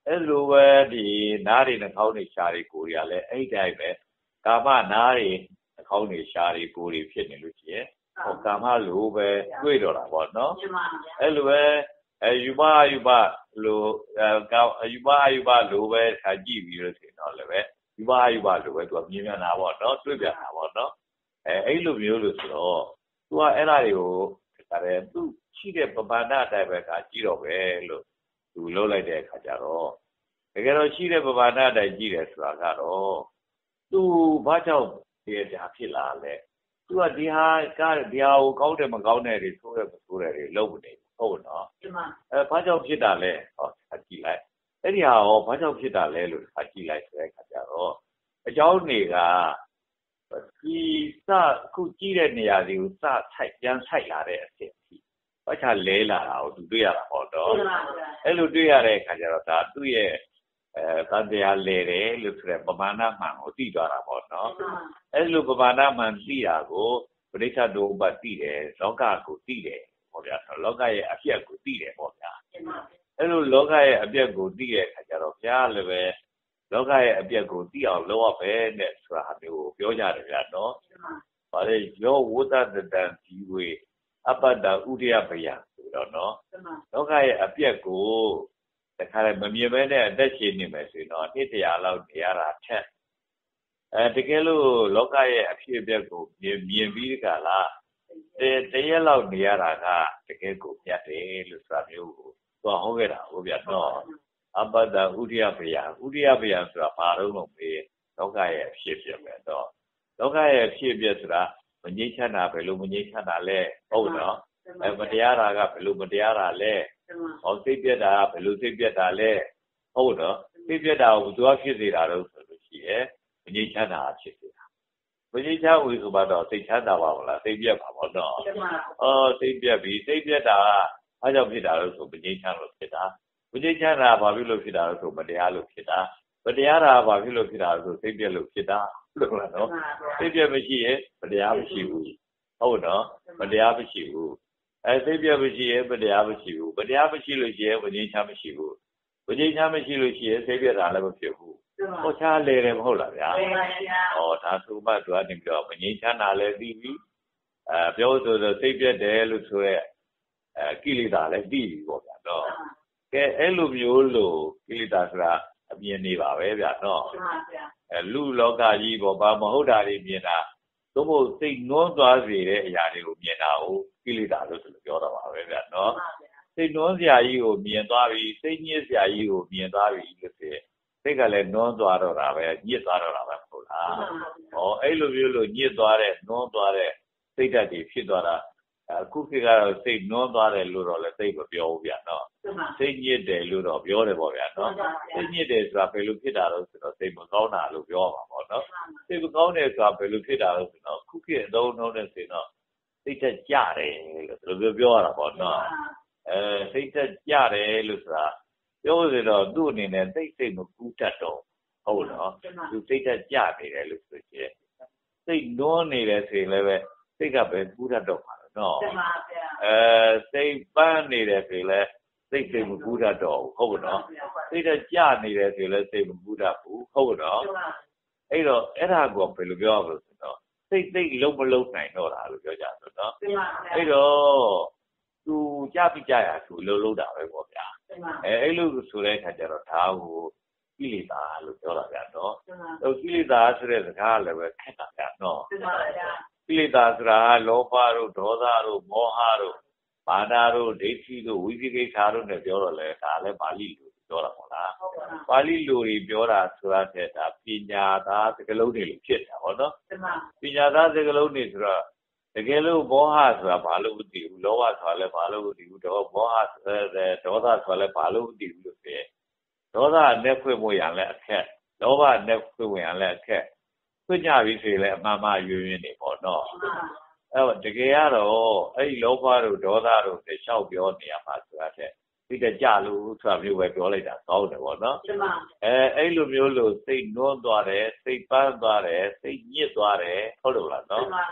အဲ့လိုပဲဒီနားတွေနှာခေါင်းတွေရှားတွေကိုယ်တွေကလည်းအဲ့တိုင်းပဲကာမနားတွေနှာခေါင်းတွေရှားတွေကိုယ်တွေဖြစ်နေလို့ရှိရင်ဟောကာမလိုပဲတွေ့တော့တာပေါ့နော်အဲ့လိုပဲယူမလိုယူမလိုပဲခါကြည့်ပြီးလို့ဆိုရင်တော့လည်းပဲယူမလိုပဲသူကမြင်မြန်တာပေါ့နော်တွေ့ပြန်တာပေါ့နော်အဲ့လိုမျိုးလို့ဆိုတော့သူကအဲ့ဒါတွေကိုဒါလည်းသူရှိတဲ့ပမာဏအတိုင်းပဲကကြည့်တော့ပဲလို့သူလုပ်လိုက်တဲ့အခါကျတော့တကယ်တော့ရှိတဲ့ပမာဏအတိုင်းကြည့်တယ်ဆိုတာကတော့သူဘာကြောင့်ဒီဒါဖြစ်လာလဲသူကဒီဟာကိုကောင်းတယ်မကောင်းတယ်တွေဆိုးတယ်မဆိုးတယ်တွေလုပ်နေဟုတ်နော်ဘာကြောင့်ဖြစ်တာလဲဟောကြည့်လိုက်အဲ့ဒီဟာရောဘာကြောင့်ဖြစ်တာလဲလို့ကြည့်လိုက်ဆိုတဲ့အခါကျတော့အကြောင်းတွေကဒီခုကြည့်တဲ့နေရာတွေကိုပြန်ဆိုင်လာတဲ့အဖြစ်ဘာချလဲလာတာကိုသူတွေ့ရတာပေါ့တော့အဲ့လိုတွေ့ရတဲ့အခါကျတော့ဒါသူ့ရဲ့တန်တရားလဲတယ်လို့ဆိုတဲ့ပမာဏမှန်ကိုသိသွားတာပေါ့နော်အဲ့လိုပမာဏမှန်သိတာကိုပရိစ္ဆဒုပ္ပသိတယ်လောကကိုသိတယ်ပေါ့ဗျာလောကရဲ့အပြတ်ကိုသိတယ်ပေါ့ဗျာအဲ့လိုလောကရဲ့အပြတ်ကိုသိတဲ့အခါကျတော့ဘုရားလည်းပဲလောကရဲ့အပြတ်ကိုသိအောင်လုပ်ရပဲနဲ့ဆိုတာမျိုးကိုပြောကြတယ်ဗျာနော်ဗါလေယောဝတ္တတံဒီဝေအပတ္တဥဒယပယဆိုတော့နော်လောကရဲ့အပြတ်ကိုတခါလေမမြင်ပဲနဲ့အသက်ရှင်နေမယ်ဆိုရင်တော့နှစ်တရာလောက်နေရတာထက်တကယ်လို့လောကရဲ့အဖြစ်အပျက်ကိုမြင်ပြီးကြလားတရက်လောက်နေရတာကတကယ်ကိုမြတ်တယ်လို့ဆိုတာမျိုးကိုသူဟောခဲ့တာဟုတ်ဗျာတော့အပတ္တဥဒယပယဆိုတာဘာလို့မေးလောကရဲ့အဖြစ်အပျက်ပဲတော့လောကရဲ့အဖြစ်အပျက်ဆိုတာမငြိမ်းချမ်းတာဘယ်လိုမငြိမ်းချမ်းတာလဲဟုတ်နော်မတရားတာကဘယ်လိုမတရားတာလဲဟောစိတ်ပြက်တာကဘယ်လိုစိတ်ပြက်တာလဲဟုတ်နော်စိတ်ပြက်တာကိုသူကဖြစ်စေတာလို့ဆိုလို့ရှိရဲ့မငြိမ်းချမ်းတာဖြစ်စေတာမငြိမ်းချမ်းဘူးဆိုတော့စိတ်ချမ်းသာပါမလားစိတ်ပြက်ပါဘောတော့စိတ်ပြက်ပြီးစိတ်ပြက်တာကအားကြောင့်ဖြစ်တာလို့ဆိုမငြိမ်းချမ်းလို့ဖြစ်တာမငြိမ်းချမ်းတာဘာဖြစ်လို့ဖြစ်တာလို့ဆိုမတရားလို့ဖြစ်တာမတရားတာဘာဖြစ်လို့ဖြစ်တာလို့ဆိုစိတ်ပြက်လို့ဖြစ်တာလို့လားနော်စိတ်ပြက်မရှိရင်မတရားမရှိဘူးဟုတ်နော်မတရားမရှိဘူးစိတ်ပြက်မရှိရင်မတရားမရှိဘူးမတရားမရှိလို့ရှိရင်မငြိမ်းချမ်းမရှိဘူးမငြိမ်းချမ်းမရှိလို့ရှိရင်စိတ်ပြက်တာလည်းမဖြစ်ဘူးဟောချားလေတယ်မဟုတ်လားဗျာဒါဆိုမှသူကနေပြီးတော့မငြိမ်းချမ်းတာလည်းသိပြီပြောဆိုစိတ်ပြက်တယ်လို့ဆိုရဲကိလေသာလည်းသိပြီပေါ့ဗျာတော့ကဲအဲ့လိုမျိုးလို့ကိလေသာဆိုတာအမြင်နေပါပဲဗျာနော်လူလောကကြီးပေါ်ဘာမဟုတ်တာတွေမြင်တာသို့မဟုတ်စိတ်နှောသွားစေတဲ့အရာတွေကိုမြင်တာကိုကိလေသာလို့ဆိုလို့ပြောတော့ပါပဲဗျာနော်စိတ်နှောစရာကြီးကိုမြင်သွားပြီစိတ်ညစ်စရာကြီးကိုမြင်သွားပြီလို့ဆိုရင်စိတ်ကလည်းနှောသွားတော့တာပဲညစ်သွားတော့တာပဲမဟုတ်လားအဲ့လိုမျိုးလို့ညစ်သွားတဲ့နှောသွားတဲ့စိတ်ဓာတ်တွေဖြစ်သွားတာအခုခေတ်ကတော့စိတ်နှောသွားတယ်လို့တော့လည်းသိမပြောဘူးဗျာနော်စိတ်ညစ်တယ်လို့တော့ပြောတယ်ပေါ့ဗျာနော်စိတ်ညစ်တယ်ဆိုတာဘယ်လိုဖြစ်တာလို့ဆိုတော့စိတ်မကောင်းတာလို့ပြောမှာပေါ့နော်စိတ်မကောင်းတယ်ဆိုတာဘယ်လိုဖြစ်တာလို့ဆိုတော့ခုခေတ်အသုံးနှုန်းနဲ့ဆိုတော့စိတ်သက်ကြတယ်လို့ဒီလိုပြောရတာပေါ့နော်စိတ်သက်ကြတယ်လို့ဆိုတာပြောလို့တော့သူ့အနေနဲ့စိတ်မကူးတတ်တော့ဟုတ်နော်သူစိတ်သက်ကြနေတယ်လို့ဆိုချင်စိတ်နှောနေတယ်ဆိုရင်လည်းပဲစိတ်ကပဲကူးတတ်တော့မှာနော်စိတ်ပန်းနေတယ်ဆိုရင်လည်းစိတ်မကူးတတ်တော့ဘူးဟုတ်နော်စိတ်သက်ကြနေတယ်ဆိုရင်လည်းစိတ်မကူးတတ်ဘူးဟုတ်နော်အဲ့တော့အဲ့ဒါကိုဘယ်လိုပြောရမလဲဆိုတော့စိတ်လုံးမလုံးနိုင်တော့တာလို့ပြောကြဆိုတော့အဲ့တော့သူကြပြကြရသူလုံးတာပဲပေါ့ဗျာအဲ့လိုဆိုတဲ့အခါကျတော့ဒါကိုကိလေသာလို့ပြောတာဗျာနော်ကိလေသာဆိုတဲ့စကားလည်းပဲခက်တာဗျာနော်ကိလေသာဆိုတာလောဘတို့ဒေါသတို့မောဟတို့မာနတို့ဒိဋ္ဌိတို့ဝိသိကိစ္စတို့နဲ့ပြောတော့လေဒါလည်းပါဠိလိုပြောတာပေါ့လားပါဠိလိုပြောတာဆိုတာတဲ့ဒါပညာသားစကားလုံးတွေလို့ဖြစ်တာပေါ့နော်ပညာသားစကားလုံးတွေဆိုတော့တကယ်လို့မောဟဆိုတာဘာလို့မသိဘူးလောဘဆိုတာလည်းဘာလို့မသိဘူးမောဟဒေါသဆိုတာလည်းဘာလို့မသိဘူးလို့ဆိုရင်ဒေါသနဲ့ဖွင့်ဖို့ရန်လည်းအခက်လောဘနဲ့ဖွင့်ဝင်ရန်လည်းအခက်ဖွင့်ကြပြီဆိုရင်လည်းအမှန်မှရွေးနေပေါ့နော်အဲ့တော့တကယ်ကတော့အဲ့ဒီလောဘတို့ဒေါသတို့လျှောက်ပြောနေရမှာဆိုတာတဲ့စိတ်တကြလို့ဆိုတာမျိုးပဲပြောလိုက်တာကောင်းတယ်ပေါ့နော်အဲ့လိုမျိုးလို့စိတ်နှောသွားတယ်စိတ်ပန်းသွားတယ်စိတ်ညစ်သွားတယ်ဟုတ်လို့လားနော်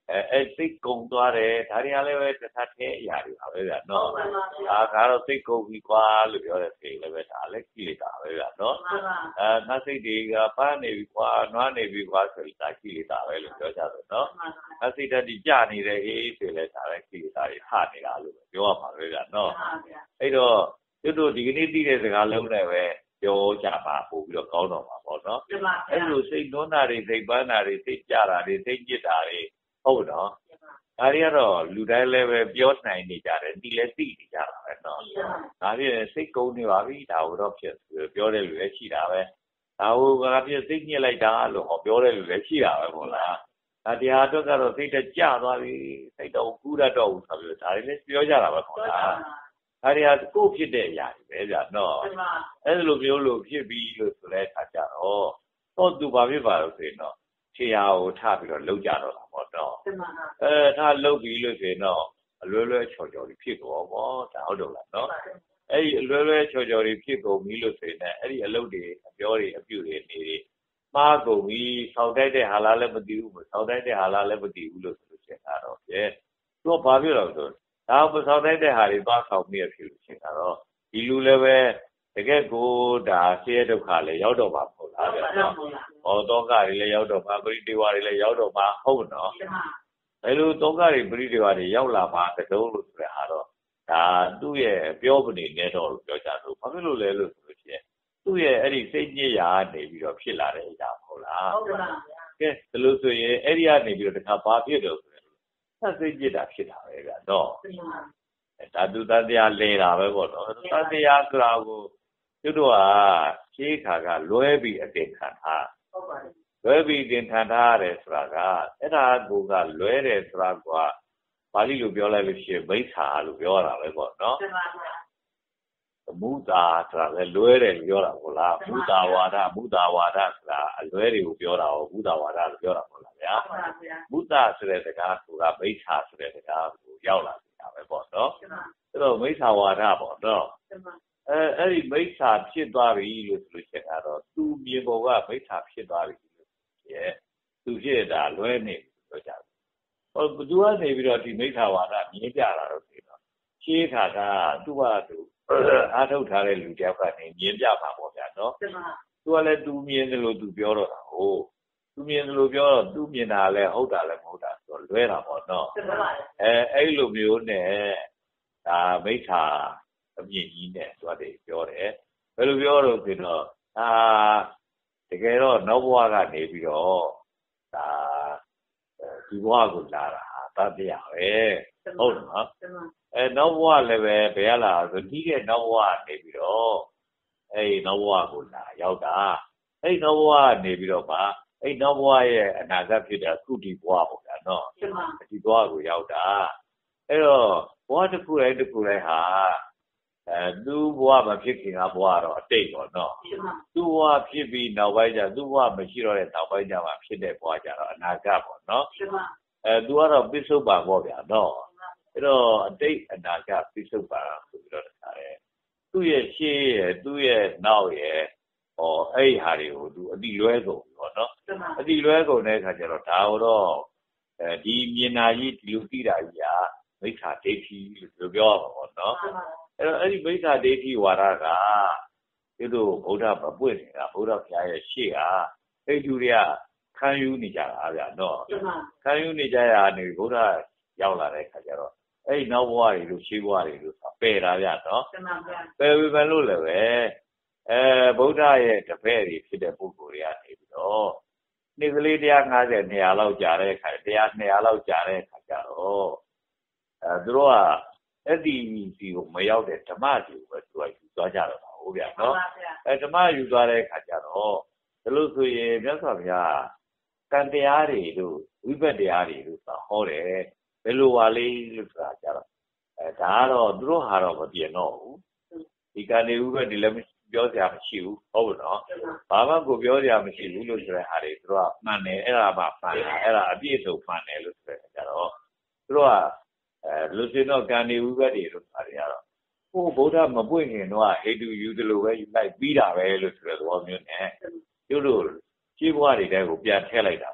စိတ်ကုန်သွားတယ်ဒါတွေကလည်းပဲတစ်ခါတည်းအရာတွေပါပဲဗျာနော်ကတော့စိတ်ကုန်ပြီကွာလို့ပြောတဲ့စိတ်လည်းပဲဒါလည်းကိလေသာပဲဗျာနော်ငါစိတ်တွေကပန်းနေပြီကွာနွားနေပြီကွာဆိုရင်ဒါကိလေသာပဲလို့ပြောကြတယ်နော်ငါစိတ်ဓာတ်ကြီးကြနေတယ်ဟေးဆိုလည်းဒါလည်းကိလေသာတွေထနေတာလို့ပြောရမှာပဲဗျာနော်အဲ့တော့တို့ဒီကနေ့သိတဲ့စကားလုံးနဲ့ပဲပြောကြပါပို့ပြီးတော့ကောင်းတော့မှာပေါ့နော်အဲ့လိုစိတ်နှွမ်းတာတွေစိတ်ပန်းတာတွေစိတ်ကြတာတွေစိတ်ညစ်တာတွေဟုတ်နော်ဒါတွေကတော့လူတိုင်းလည်းပဲပြောနိုင်နေကြတယ်ဒီလည်းသိနေကြတာပဲနော်ဒါပြည့်စိတ်ကုန်နေပါပြီဒါတော့ဖြစ်ပြောတဲ့လူလည်းရှိတာပဲဒါဟိုကပြည့်စိတ်ညစ်လိုက်တာလို့ဟောပြောတဲ့လူလည်းရှိတာပဲပေါ့လားဒါတရားအတွက်ကတော့စိတ်တကြသွားပြီစိတ်တော့ကူးတတ်တော့ဘူးဆိုပြီးဒါတွေလည်းပြောကြတာပဲပေါ့လားဒါတွေကကိုယ်ဖြစ်တဲ့အရာတွေပဲဗျာနော်အဲ့လိုမျိုးလို့ဖြစ်ပြီးလို့ဆိုတဲ့အခါကျတော့သူဘာဖြစ်ပါလို့ဆိုရင်တော့ခြေရာကိုထပြီးတော့လှုပ်ကြတော့တာပေါ့တော့ထားလှုပ်ပြီးလို့ဆိုရင်တော့အလွယ်လွယ်ချော်ချော်တွေဖြစ်ကုန်ပေါ့ဒါဟုတ်တော့လားနော်အဲ့ဒီအလွယ်လွယ်ချော်ချော်တွေဖြစ်ကုန်ပြီလို့ဆိုရင်အဲ့ဒီအလုပ်တွေအပြောတွေအပြုတွေနေတွေမှားကုန်ပြီဆောက်တိုက်တဲ့ဟာလားလည်းမသိဘူးဆောက်တိုက်တဲ့ဟာလားလည်းမသိဘူးလို့ဆိုလို့ရှိရင်တော့ပြဲသူကဘာဖြစ်တော့ဆိုဒါမဆောက်တိုက်တဲ့ဟာတွေသွားဆောက်ပြီးဖြစ်လို့ရှိရင်တော့ဒီလူလည်းပဲတကယ်ကိုဒါဆင်းရဲဒုက္ခလည်းရောက်တော့မှာပေါ့လားဗျာနော်ဟောတောကတွေလည်းရောက်တော့မှာပရိဒေဝတွေလည်းရောက်တော့မှာဟုတ်နော်အဲလိုတောကတွေပရိဒေဝတွေရောက်လာမှာတတုံးလို့ဆိုတဲ့ဟာတော့ဒါသူ့ရဲ့ပြောမနေနဲ့တော့လို့ပြောကြလို့ဘာဖြစ်လို့လဲလို့ဆိုလို့ရှိရင်သူ့ရဲ့အဲ့ဒီစိတ်ညစ်ရာနေပြီးတော့ဖြစ်လာတဲ့အရာဟုတ်လားဟုတ်ပါဗျာကဲဒါလို့ဆိုရင်အဲ့ဒီကနေပြီးတော့တခါဘာဖြစ်တော့ဆိုရင်ဆက်စိတ်ညစ်တာဖြစ်တာပဲဗျာတော့ဒါသူတတရားလဲတာပဲပေါ့နော်တတရားဆိုတာကိုသူတို့ကရှေးခါကလွဲပြီးအတင်ခံထားဟုတ်ပါတယ်လွဲပြီးတင်ခံထားရတယ်ဆိုတာကအဲ့ဒါကလွဲတယ်ဆိုတာကပါဠိလိုပြောလိုက်လို့ရှိရင်မိစ္ဆာလို့ပြောတာပဲပေါ့နော်မှန်ပါဗျာမုတာဆိုတာလည်းလွဲတယ်လို့ပြောတာပေါ့လားမုတာဝါဒဆိုတာအလွဲတွေကိုပြောတာဟုတ်မုတာဝါဒလို့ပြောတာပေါ့လားဗျာမှန်ပါဗျာမုတာဆိုတဲ့စကားကမိစ္ဆာဆိုတဲ့စကားကိုရောက်လာတာပဲပေါ့နော်အဲ့တော့မိစ္ဆာဝါဒပေါ့နော်အဲ့ဒီမိစ္ဆာဖြစ်သွားပြီလို့ဆိုလို့ရှိရင်တော့သူမြင်ပေါ်ကမိစ္ဆာဖြစ်သွားပြီလို့ရဲ့သူဖြစ်တာလွဲနေလို့ပြောကြတယ်ဟောဘသူကနေပြီးတော့ဒီမိစ္ဆာဝါဒမြင်ကြတာတော့ဒီတော့ရှင်းခါကသူ့ဟာသူအားထုတ်ထားတဲ့လူတယောက်ကနေမြင်ပြပါပေါ့ဗျာနော်သူကလည်းသူမြင်တယ်လို့သူပြောတော့တာဟုတ်သူမြင်တယ်လို့ပြောတော့သူမြင်တာလည်းဟုတ်တာလည်းမဟုတ်တာဆိုတော့လွဲတာပေါ့နော်အဲ့လိုမျိုးနဲ့ဒါမိစ္ဆာအမြင့်ကြီးနဲ့သူကပြောတယ်ဘယ်လိုပြောလို့ဆိုတော့တကယ်တော့နောက်ဘဝကနေပြီးတော့ဒါဒီဘဝကိုလာတာတတရားပဲဟုတ်တယ်နော်နောက်ဘဝလည်းပဲဘယ်ရလာဆိုဒီတဲ့နောက်ဘဝနေပြီးတော့နောက်ဘဝကိုလာရောက်တာနောက်ဘဝနေပြီးတော့မှနောက်ဘဝရဲ့အနာဂတ်ဖြစ်တဲ့ကုတိဘဝပေါ့ဗျာနော်ဒီဘဝကိုရောက်တာအဲ့တော့ဘဝတစ်ခုတိုင်းဟာသူ့ဘဝမဖြစ်ခင်ကဘဝတော့အတိတ်ပေါ့နော်သူ့ဘဝဖြစ်ပြီးနောက်ပိုင်းကျသူ့ဘဝမရှိတော့တဲ့နောက်ပိုင်းကျမှဖြစ်တဲ့ဘဝကျတော့အနာဂတ်ပေါ့နော်သူကတော့ပိဿုပန်ပေါ့ဗျာနော်အဲ့တော့အတိတ်အနာဂတ်ပိဿုပန်ဆိုပြီးတော့တခါတယ်သူ့ရဲ့ရှေ့ရဲ့သူ့ရဲ့နောက်ရဲ့အဲ့ဒီဟာတွေကိုသူအတိလွဲကုန်ပေါ့နော်အတိလွဲကုန်တဲ့အခါကျတော့ဒါတော့ဒီမြင်နာကြီးဒီလိုသိတာကြီးကမိစ္ဆာဒိဋ္ဌိလို့ပြောရမှာပေါ့နော်အဲ့ဒီမိစ္ဆာဒိဋ္ဌိဝါဒကဒီလိုဗုဒ္ဓမပွင့်နေတာဗုဒ္ဓဘုရားရဲ့ရှေ့ကအဲ့လူတွေကခံယူနေကြတာဗျာနော်ခံယူနေကြရနေဗုဒ္ဓရောက်လာတဲ့အခါကျတော့အဲ့ဒီနောက်ဘဝတွေလို့ရှေးဘဝတွေလို့ပယ်တာဗျာနော်ပယ်ပြီးမှလို့လည်းပဲဗုဒ္ဓရဲ့တပည့်တွေဖြစ်တဲ့ပုဂ္ဂိုလ်တွေကနေပြီးတော့နေ့ကလေး150 200လောက်ကြာတဲ့အခါ200လောက်ကြာတဲ့အခါကျတော့သူတို့ကအဲ့ဒီစီကိုမရောက်တဲ့ဓမ္မစီကိုပဲသူကယူသွားကြတော့ဟုတ်ဗျာနော်ဓမ္မယူသွားတဲ့အခါကျတော့ဒါလို့ဆိုရင်မြတ်စွာဘုရားကံတရားတွေတို့ဝိပဿနာတရားတွေတို့ဟောတယ်ဘယ်လိုပါလဲလို့ဆိုတာကြတော့ဒါကတော့သူတို့ဟာတော့မပြည့်တော့ဘူးဒီကံတွေဝိပဿနာလည်းပြောစရာမရှိဘူးဟုတ်နော်ဘာမှကိုပြောစရာမရှိဘူးလို့ဆိုတဲ့ဟာတွေသူတို့ကမှန်တယ်အဲ့ဒါမှမှန်တယ်အဲ့ဒါအပြည့်စုံမှန်တယ်လို့ဆိုတဲ့ကြတော့သူတို့ကလူစင်တော့ကံတွေဝိပဿနာတွေတို့ဟာတွေကတော့ဟိုဗုဒ္ဓမပွင့်ခင်တော့ဟေတုယူသလိုပဲယူလိုက်ပြီးတာပဲလို့ဆိုတဲ့သဘောမျိုးနဲ့ကျုပ်တို့ရှင်းဘဝတွေတဲကိုပြန်ထည့်လိုက်တာဟောဗျာ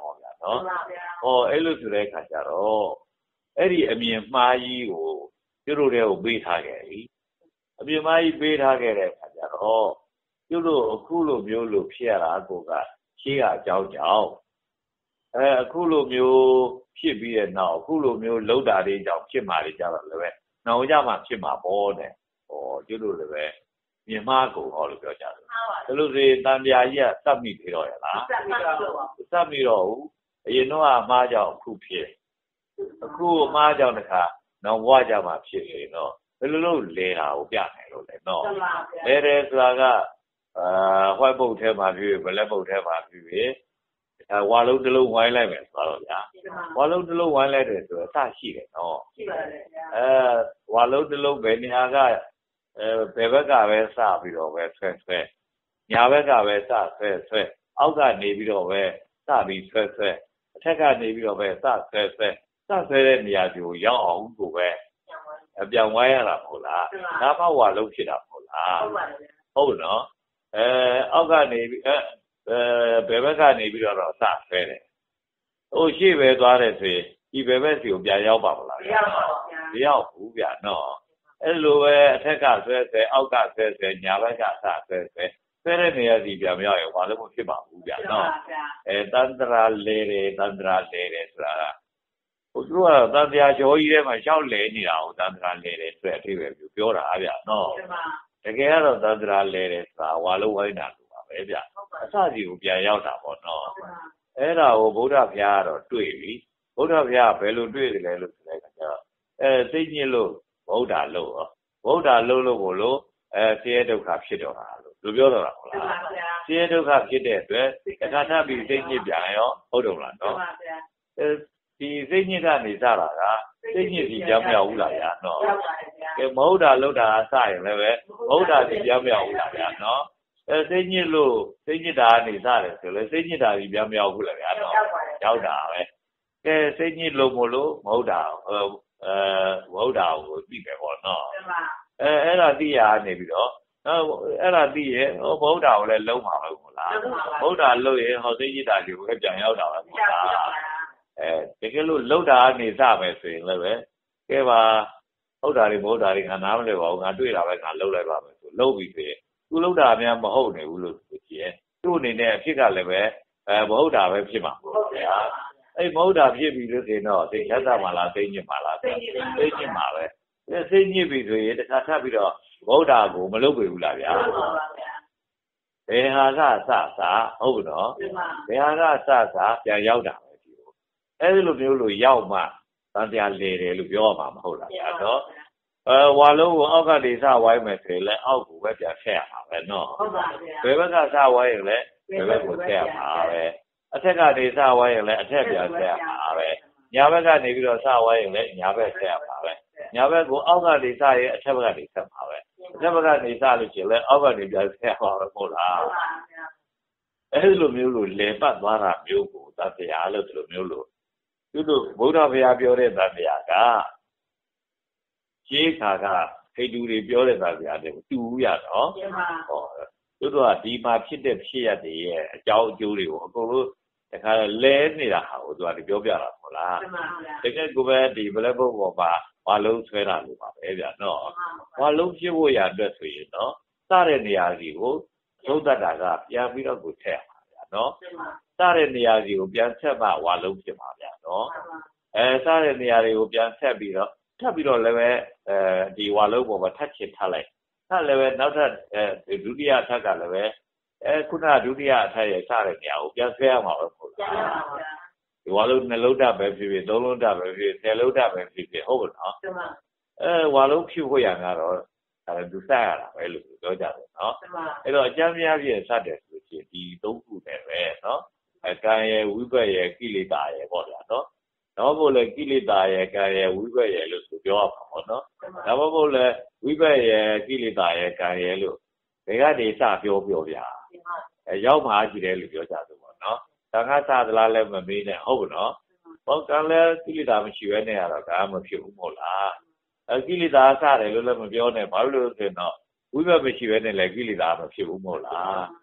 နော်ဟောအဲ့လိုဆိုတဲ့အခါကျတော့အဲ့ဒီအမြင်မှားကြီးကိုကျတို့တွေကိုပေးထားခဲ့ပြီအမြင်မှားကြီးပေးထားခဲ့တဲ့အခါကျတော့ကျတို့အခုလိုမျိုးလို့ဖြစ်ရတာကိုကရှေးကအကြောင်းကြောင့်အခုလိုမျိုးဖြစ်ပြီးတဲ့နောက်အခုလိုမျိုးလှုပ်တာတွေကြောင့်ဖြစ်မှာတွေကြတော့လည်းပဲနောက်ကြမှာဖြစ်မှာပေါ့တဲ့ဟောကျတို့လည်းပဲမြင်မှားကိုဟောလို့ပြောကြတယ်ဒါလို့ဒီတန်ပြာကြီးကသတ်မိပြီးတော့ရလားသတ်မိတော့ဘူးအရင်တော့အမှားကြောင့်အခုဖြစ်အခုအမှားကြောင့်တခါနောက်ဘဝကြမှာဖြစ်နေတော့ဘယ်လိုလုပ်လဲတာကိုပြနိုင်လို့လဲနော်လဲတယ်ဆိုတာကဝှက်ပုတ်ထဲမှာဖြစ်ဘလက်ပုတ်ထဲမှာဖြစ်ဝါလုံးတစ်လုံးဝိုင်းလိုက်မယ်ဆိုတော့ဗျာဝါလုံးတစ်လုံးဝိုင်းလိုက်တယ်ဆိုတော့အစရှိတယ်နော်ရှိပါတယ်ဝါလုံးတစ်လုံးဘယ်နေရာကဘယ်ဘက်ကပဲစပြီးတော့ပဲဆွဲညာဘက်ကပဲစဆွဲအောက်ကနေပြီးတော့ပဲစပြီးဆွဲအထက်ကနေပြီးတော့ပဲစဆွဲတဲ့နေရာကိုရောက်အောင်ကိုပဲအပြောင်းဝိုင်းရတာမဟုတ်လားဒါမှဝါလုံးဖြစ်တာမဟုတ်လားဟုတ်နော်အောက်ကနေပြီးဘယ်ဘက်ကနေပြီးတော့စဆွဲတယ်ဟိုရှေ့ပဲသွားတယ်ဆိုရင်ဒီဘယ်ဘက်စီကိုပြန်ရောက်ပါမလားမရောက်ဘူးဗျာနော်အဲ့လိုပဲအထက်ကဆွဲအောက်ကဆွဲညာဘက်ကစဆွဲတဲ့နေရာစီပြန်မရောက်ရင်ဘာလို့မဖြစ်ပါဘူးဗျာနော်တန္တရာလဲတယ်ဆိုတာကဟိုသူကတော့တန်တရားကျော်ကြီးထဲမှာရှောက်လဲနေတာကိုတန္တရာလဲတယ်ဆိုတဲ့အထိပဲပြောတာဗျာနော်တကယ်ကတော့တန္တရာလဲတယ်ဆိုတာဝါလုံးဝိုင်းတာလို့ပါပဲဗျာအစစီကိုပြန်ရောက်တာပေါ့နော်အဲ့ဒါကိုဗုဒ္ဓဘုရားကတော့တွေ့ပြီဗုဒ္ဓဘုရားဘယ်လိုတွေ့တယ်လဲလို့ဆိုတဲ့အခါကျတော့သိညစ်လို့ဗုဒ္ဓလို့ကိုလို့ဆင်းရဲဒုက္ခဖြစ်တော့တာလို့ပြောတော့တာဟုတ်လားဆင်းရဲဒုက္ခဖြစ်တဲ့အတွက်တခါထပ်ပြီးသိညစ်ပြန်ရောဟုတ်တယ်မလားနော်ဒီသိညစ်ကနေစတာကသိညစ်စီကြောင်းမရောက်ဘူးလားဗျာနော်ကဲမဟုတ်တာလို့တာစရင်လည်းပဲမဟုတ်တာစီကြောင်းမရောက်ဘူးလားဗျာနော်သိညစ်လို့သိညစ်တာကနေစတယ်ဆိုလဲသိညစ်တာစီကြောင်းမရောက်ဘူးလားဗျာနော်ရောက်တာပဲကဲသိညစ်လို့မလို့မဟုတ်တာမဟုတ်တာကိုသိပဲပေါ့နော်အဲ့ဒါသိရနေပြီးတော့အဲ့ဒါသိရဲ့ဟောမဟုတ်တာကိုလည်းလုံးမှာပဲမလားမဟုတ်တာလို့ရင်ဟောသိညစ်တာစီကိုပြန်ရောက်တာပဲမလားတကယ်လို့လှုပ်တာကနေစမယ်ဆိုရင်လည်းပဲကဲပါဟုတ်တာတွေမဟုတ်တာတွေငါနားမလည်ပါဘူးငါတွေ့တာပဲငါလှုပ်လိုက်ပါမယ်ဆိုလှုပ်ပြီးဆိုရင်သူလှုပ်တာများမဟုတ်နေဘူးလို့ဆိုကြည့်သူ့အနေနဲ့အဖြစ်ကလည်းပဲမဟုတ်တာပဲဖြစ်မှာပေါ့ဗျာအဲ့မဟုတ်တာဖြစ်ပြီးလို့ဆိုရင်တော့သိရသမှာလားသိညစ်မှာလားသိညစ်မှာပဲသိညစ်ပြီဆိုရင်တခါထပ်ပြီးတော့မဟုတ်တာကိုမလုပ်ပြီဘူးလားဗျာဘယ်ဟာကစဟုတ်နော်ဘယ်ဟာကစပြန်ရောက်တာအဲ့ဒီလိုမျိုးလို့ရောက်မှတန်တရားလေတယ်လို့ပြောရမှာမဟုတ်လားဗျာနော်ဝါလုံးကိုအောက်ကနေစဝိုင်းမယ်ဆိုရင်လည်းအောက်ကိုပဲပြန်ဆက်ရမှာပဲနော်ဟုတ်ပါဗျာဘယ်ဘက်ကစဝိုင်းရင်လည်းဘယ်ဘက်ကိုဆက်ရမှာပဲအထက်ကနေစဝိုင်းရင်လည်းအထက်ပြန်ဆက်ရမှာပဲညာဘက်ကနေပြီးတော့စဝိုင်းရင်လည်းညာဘက်ဆက်ရမှာပဲညာဘက်ကိုအောက်ကနေစရင်အထက်ဘက်ကနေဆက်မှာပဲအထက်ဘက်ကနေစလို့ရှိရင်လည်းအောက်ကနေပြန်ဆက်ရမှာပဲဟုတ်လားဟုတ်ပါဗျာအဲ့ဒီလိုမျိုးလို့လေပတ်သွားတာမျိုးကိုတန်တရားလို့ဒီလိုမျိုးလို့သူတို့ဗုဒ္ဓဘုရားပြောတဲ့တန်တရားကရှင်းခါကခိတူတွေပြောတဲ့တန်တရားတွေတူရတော့ဟောသူတို့ကဒီမှာဖြစ်တဲ့ဖြစ်ရတဲ့ရဲ့အကြောင်းအကျိုးတွေကိုအကုန်လုံးတခါလဲနေတာဟာကိုသူကပြောပြတာဟုတ်လားတကယ်ကိုပဲဒီဘလက်ဘုတ်ပေါ်မှာဘာလုံးဆွဲတာလို့ပါပဲဗျာနော်ဘာလုံးဖြစ်ဖို့ရအတွက်ဆိုရင်နော်စတဲ့နေရာစီကိုသုံးတတ်တာကပြန်ပြီးတော့ကိုထည့်ရမှာဗျာနော်စတဲ့နေရာစီကိုပြန်ဆက်မှဝါလုံးဖြစ်မှာဗျာနော်စတဲ့နေရာတွေကိုပြန်ဆက်ပြီးတော့ထပ်ပြီးတော့လည်းပဲဒီဝါလုံးပေါ်မှာထပ်ချစ်ထားလိုက်ထပ်လည်းပဲနောက်ထပ်ဒုတိယထပ်ကလည်းပဲခုနဒုတိယအထက်ရဲ့စတဲ့နေရာကိုပြန်ဆွဲရမှာပဲဟုတ်လားဒီဝါလုံးနှလုံးဓာတ်ပဲဖြစ်ဖြစ်သုံးလုံးဓာတ်ပဲဖြစ်ဖြစ်ဆယ်လုံးဓာတ်ပဲဖြစ်ဖြစ်ဟုတ်ပါတော့ဝါလုံးဖြစ်ဖို့ရကတော့သူစရတာပဲလို့ပြောကြတယ်နော်အဲ့တော့အကျမ်းများပြည့်စတဲ့ဆိုရှင်ဒီသုံးခုနဲ့ပဲနော်ကံရယ်ဝိဘတ်ရယ်ကိလေသာရယ်ပေါ့ဗျာနော်ဒါမှမဟုတ်လေကိလေသာရယ်ကံရယ်ဝိဘတ်ရယ်လို့ဆိုပြောရမှာပေါ့နော်ဒါမှမဟုတ်လေဝိဘတ်ရယ်ကိလေသာရယ်ကံရယ်လို့ဒီကနေစပြောဗျာရောက်မှာကြည့်တယ်လို့ပြောကြတယ်ပေါ့နော်ဒါကစသလားလည်းမမေးနဲ့ဟုတ်နော်ဘောကံလည်းကိလေသာမရှိဘဲနဲ့ရတော့ဒါမှမဖြစ်ဘူးမဟုတ်လားကိလေသာစတယ်လို့လည်းမပြောနဲ့ဘာလို့လဲဆိုရင်တော့ဝိဘတ်မရှိဘဲနဲ့လည်းကိလေသာမဖြစ်ဘူးမဟုတ်လား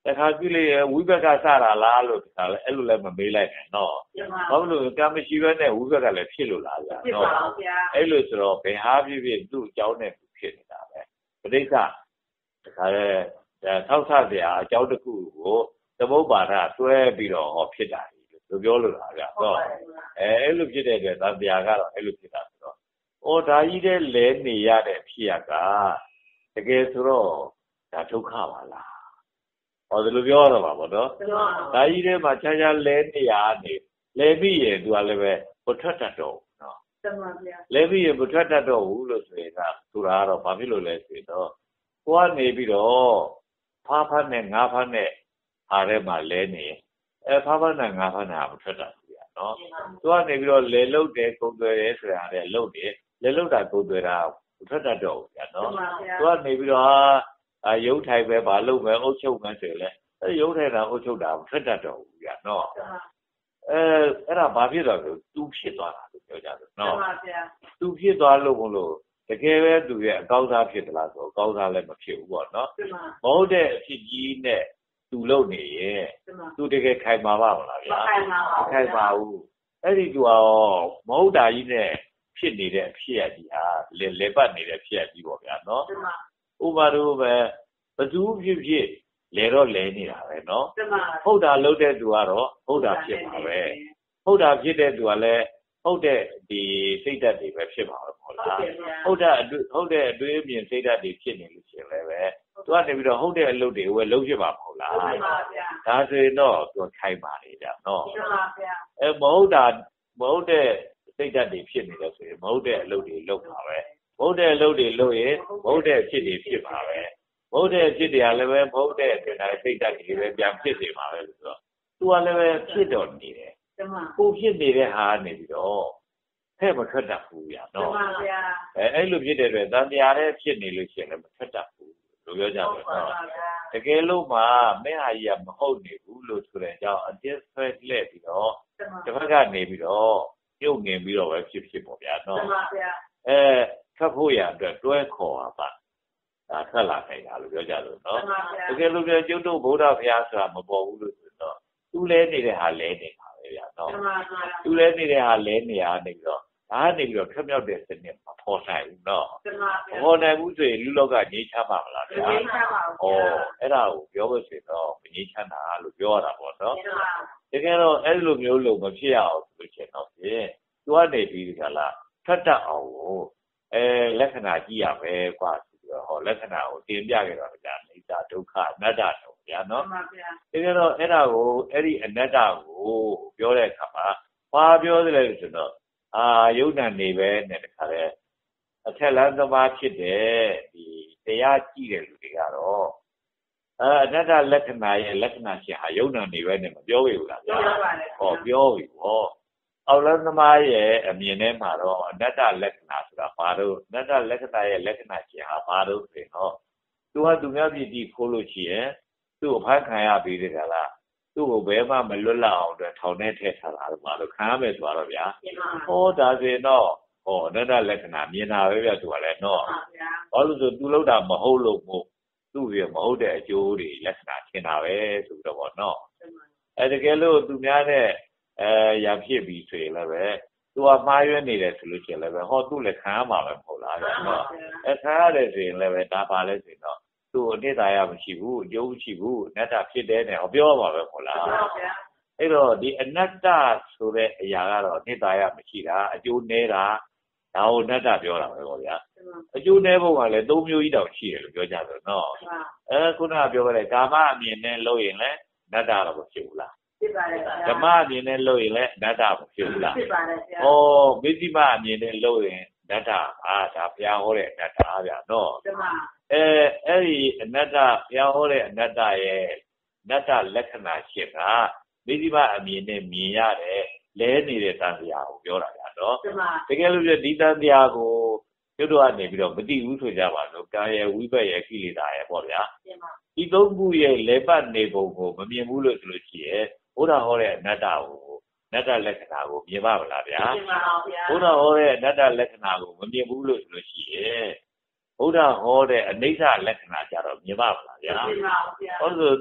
တခါကြည့်လေဝိဘက်ကစတာလားလို့တခါလဲအဲ့လိုလည်းမမေးလိုက်နဲ့နော်ဘာလို့ကံမရှိဘဲနဲ့ဝိဘက်ကလည်းဖြစ်လို့လားဗျာနော်အဲ့လိုဆိုတော့ဘယ်ဟာဖြစ်ဖြစ်သူ့အကြောင်းနဲ့သူဖြစ်နေတာပဲပဋိစ္စတခါလဲထောက်ဆစရာအကြောင်းတစ်ခုကိုသမုပ္ပါဒတွဲပြီးတော့ဟောဖြစ်တာလို့ပြောလို့လားဗျာနော်အဲ့လိုဖြစ်တဲ့အတွက်သံဃာကတော့အဲ့လိုဖြစ်တာဆိုတော့ဒါကြီးတဲ့လဲနေရတဲ့ဖြစ်ရကတကယ်ဆိုတော့ဒါဒုက္ခပါလားဒီလိုပြောရတော့ပါဗောနော်ဒါကြီးထဲမှာခြားခြားလဲနေရနေလဲပြီးရင်သူကလည်းပဲမထွက်တတ်တော့ဘူးနော်တမန်ဗျာလဲပြီးရင်မထွက်တတ်တော့ဘူးလို့ဆိုရင်ကဆိုတာကတော့ဘာဖြစ်လို့လဲဆိုတော့ကိုကနေပြီးတော့ဖားဖတ်နဲ့ငါးဖတ်နဲ့အားထဲမှာလဲနေဖားဖတ်နဲ့ငါးဖတ်နဲ့မထွက်တတ်ဘူးဗျာနော်သူကနေပြီးတော့လဲလုတ်တယ်ကုန်သွယ်တယ်ဆိုတာလည်းလုတ်တယ်လဲလုတ်တာကုန်သွယ်တာမထွက်တတ်တော့ဘူးဗျာနော်သူကနေပြီးတော့ရုပ်ထိုင်ပဲဘာလုပ်မယ်အုပ်ချုပ်မယ်ဆိုရင်လည်းရုပ်ထိုင်တာအုပ်ချုပ်တာမထွက်တတ်တော့ဘူးဗျာနော်အဲ့ဒါဘာဖြစ်တော့ဆိုသူဖြစ်သွားတာလို့ပြောကြတယ်နော်သူဖြစ်သွားလို့မလို့တကယ်ပဲသူရဲ့အကောင်းစားဖြစ်သလားဆိုအကောင်းစားလည်းမဖြစ်ဘူးပေါ့နော်မဟုတ်တဲ့အဖြစ်ကြီးနဲ့သူလုပ်နေရင်သူတကယ်ခိုင်မာပါမလားဗျာမခိုင်ပါဘူးအဲ့ဒီသူကမဟုတ်တာကြီးနဲ့ဖြစ်နေတဲ့အဖြစ်အကြီးဟာလေပတ်နေတဲ့ဖြစ်အကြီးပေါ့ဗျာနော်ဥပမာတို့ပဲဘသူဖြစ်ဖြစ်လဲတော့လဲနေတာပဲနော်ဟုတ်တာလုပ်တဲ့သူကတော့ဟုတ်တာဖြစ်မှာပဲဟုတ်တာဖြစ်တဲ့သူကလည်းဟုတ်တဲ့ဒီစိတ်ဓာတ်တွေပဲဖြစ်မှာပဲဟုတ်လားဟုတ်တဲ့အတွေးအမြင်စိတ်ဓာတ်တွေဖြစ်နေလို့ရှိရင်လည်းပဲသူကနေပြီးတော့ဟုတ်တဲ့အလုပ်တွေဝယ်လုပ်ဖြစ်မှာမဟုတ်လားဒါဆိုရင်တော့သူခိုင်ပါနေကြနော်မဟုတ်တဲ့စိတ်ဓာတ်တွေဖြစ်နေတယ်ဆိုရင်မဟုတ်တဲ့အလုပ်တွေလုပ်မှာပဲမဟုတ်တဲ့အလုပ်တွေလုပ်ရင်မဟုတ်တဲ့အဖြစ်တွေဖြစ်မှာပဲမဟုတ်တဲ့အဖြစ်တွေကလည်းပဲမဟုတ်တဲ့စိတ်ဓာတ်တွေပဲပြန်ဖြစ်နေမှာပဲဆိုတော့သူကလည်းပဲဖြစ်တော့နေတယ်ကိုဖြစ်နေတဲ့ဟာနေပြီးတော့ဖဲ့မထွက်တတ်ဘူးဗျာနော်အဲ့လိုဖြစ်တဲ့အတွက်တန်တရားတဲ့ဖြစ်နေလို့ရှိရင်လည်းမထွက်တတ်ဘူးလို့ပြောကြပါတော့တကယ်လို့မှမဲ့ဟာကြီးကမဟုတ်နေဘူးလို့ဆိုတဲ့အကြောင်းအတင်းဆွဲလှည့်ပြီးတော့တစ်ဖက်ကနေပြီးတော့ပြုတ်ငင်ပြီးတော့ပဲဖြစ်ပေါ့ဗျာနော်ထွက်ဖို့ရအတွက်တွဲခေါ်ပါဒါထွက်လာနိုင်တာလို့ပြောကြလို့နော်တကယ်လို့ကျုပ်တို့ဗုဒ္ဓဘုရားဆိုတာမပေါ်ဘူးလို့ဆိုတော့သူလဲနေတဲ့ဟာလဲနေတာပဲဗျာနော်သူလဲနေတဲ့ဟာလဲနေရနေပြီးတော့ဒါကနေပြီးတော့ထွက်မြောက်တဲ့စနစ်မပေါ်နိုင်ဘူးနော်မပေါ်နိုင်ဘူးဆိုရင်လူလောကငြိမ်းချမ်းပါမလားဗျာအဲ့ဒါကိုပြောလို့ဆိုတော့ငြိမ်းချမ်းတာလို့ပြောရတာပေါ့နော်တကယ်တော့အဲ့လိုမျိုးလို့မဖြစ်ရအောင်ဆိုချင်တော့ဖြင့်သူကနေပြီးဒီကလာထွက်တတ်အောင်ကိုလက္ခဏာကြည့်ရမယ်ကွာလက္ခဏာကိုတင်ပြခဲ့တော့ဗျာအနိစ္စဒုက္ခအနတ္တတော့ဗျာနော်တကယ်တော့အဲ့ဒါကိုအဲ့ဒီအနတ္တကိုပြောတဲ့အခါမှာဘာပြောသလဲဆိုတော့ယုံနာနေပဲနဲ့တခါလဲအထက်လမ်းသမားဖြစ်တဲ့ဒီတရားကြည့်တဲ့လူတွေကတော့အနတ္တလက္ခဏာရဲ့လက္ခဏာရှင်ဟာယုံနာနေပဲနဲ့မပြောဘူးလားဗျာပြောပြီပေါ့အောက်လမ်းသမားရဲ့အမြင်ထဲမှာတော့အနတ္တလက္ခဏာဆိုတာဘာလို့အနတ္တလက္ခဏာရဲ့လက္ခဏာရှင်ဟာဘာလို့ဆိုတော့သူကသူများပြည်တည်ခိုးလို့ရှိရင်သူ့ကိုဖမ်းခံရပြီးတယ်ကလားသူ့ကိုဘယ်မှမလွတ်လပ်အောင်အတွက်ထောင်ထဲထည့်ထားတာလို့ဘာလို့ခံရမယ်ဆိုတော့ဗျာဒါဆိုရင်တော့အနတ္တလက္ခဏာမြင်တာပဲဗျာသူကလည်းတော့ဘာလို့ဆိုသူလောက်တာမဟုတ်လို့မို့သူ့ရဲ့မဟုတ်တဲ့အကျိုးတွေလက္ခဏာထင်တာပဲဆိုတော့ဗောနော်တကယ်လို့သူများနဲ့ရဖြစ်ပြီးဆိုရင်လည်းပဲသူကမှားရွေးနေတယ်ဆိုလို့ရှိရင်လည်းပဲသူ့လည်းခံရမှာပဲမဟုတ်လားဗျာနော်ခံရတယ်ဆိုရင်လည်းပဲဒါပါလဲဆိုရင်တော့သူ့အနိစ္စရမရှိဘူးအကျိုးမရှိဘူးအနတ္တဖြစ်တယ်နဲ့ပြောမှာပဲမဟုတ်လားအဲ့တော့ဒီအနတ္တဆိုတဲ့အရာကတော့အနိစ္စရမရှိတာအကျိုးနေတာဒါကိုအနတ္တပြောတာပဲပေါ့ဗျာအကျိုးနည်းဖို့ကလည်း၃မျိုးကြီးတောင်ရှိတယ်လို့ပြောကြတယ်နော်ခုနကပြောခဲ့တဲ့ကာမအမြင်နဲ့လုပ်ရင်လည်းအနတ္တတော့မဖြစ်ဘူးလားဖြစ်ပါတယ်ဗျာဓမ္မအမြင်နဲ့လုပ်ရင်လည်းအနတ္တမဖြစ်ဘူးလားဖြစ်ပါတယ်ဗျာမဇ္ဈိမအမြင်နဲ့လုပ်ရင်အနတ္တဒါဘုရားဟောတဲ့အနတ္တဗျာနော်ဓမ္မအဲ့ဒီအနတ္တဘုရားဟောတဲ့အနတ္တရဲ့အနတ္တလက္ခဏာရှင်ကမဇ္ဈိမအမြင်နဲ့မြင်ရတယ်လဲနေတဲ့တန်တရားကိုပြောတာဗျာနော်တကယ်လို့ဒီတန်တရားကိုကျွတ်တော့ကနေပြီးတော့မသိဘူးဆိုကြပါလို့ကာယဝိဘတ်ရဲ့ကိလေသာရဲ့ပေါ့ဗျာဒီသုံးခုရဲ့လေပတ်နေပုံကိုမမြင်ဘူးလို့ဆိုလို့ရှိရဲ့ဘုရားဟောတဲ့အနတ္တကိုအနတ္တလက္ခဏာကိုမြင်ပါမလားဗျာမြင်ပါပါဗျာဘုရားဟောတဲ့အနတ္တလက္ခဏာကိုမမြင်ဘူးလို့ဆိုလို့ရှိရဲ့ဘုရားဟောတဲ့အနိစ္စလက္ခဏာကြတော့မြင်ပါမလားဗျာမြင်ပါပါဗျာဆို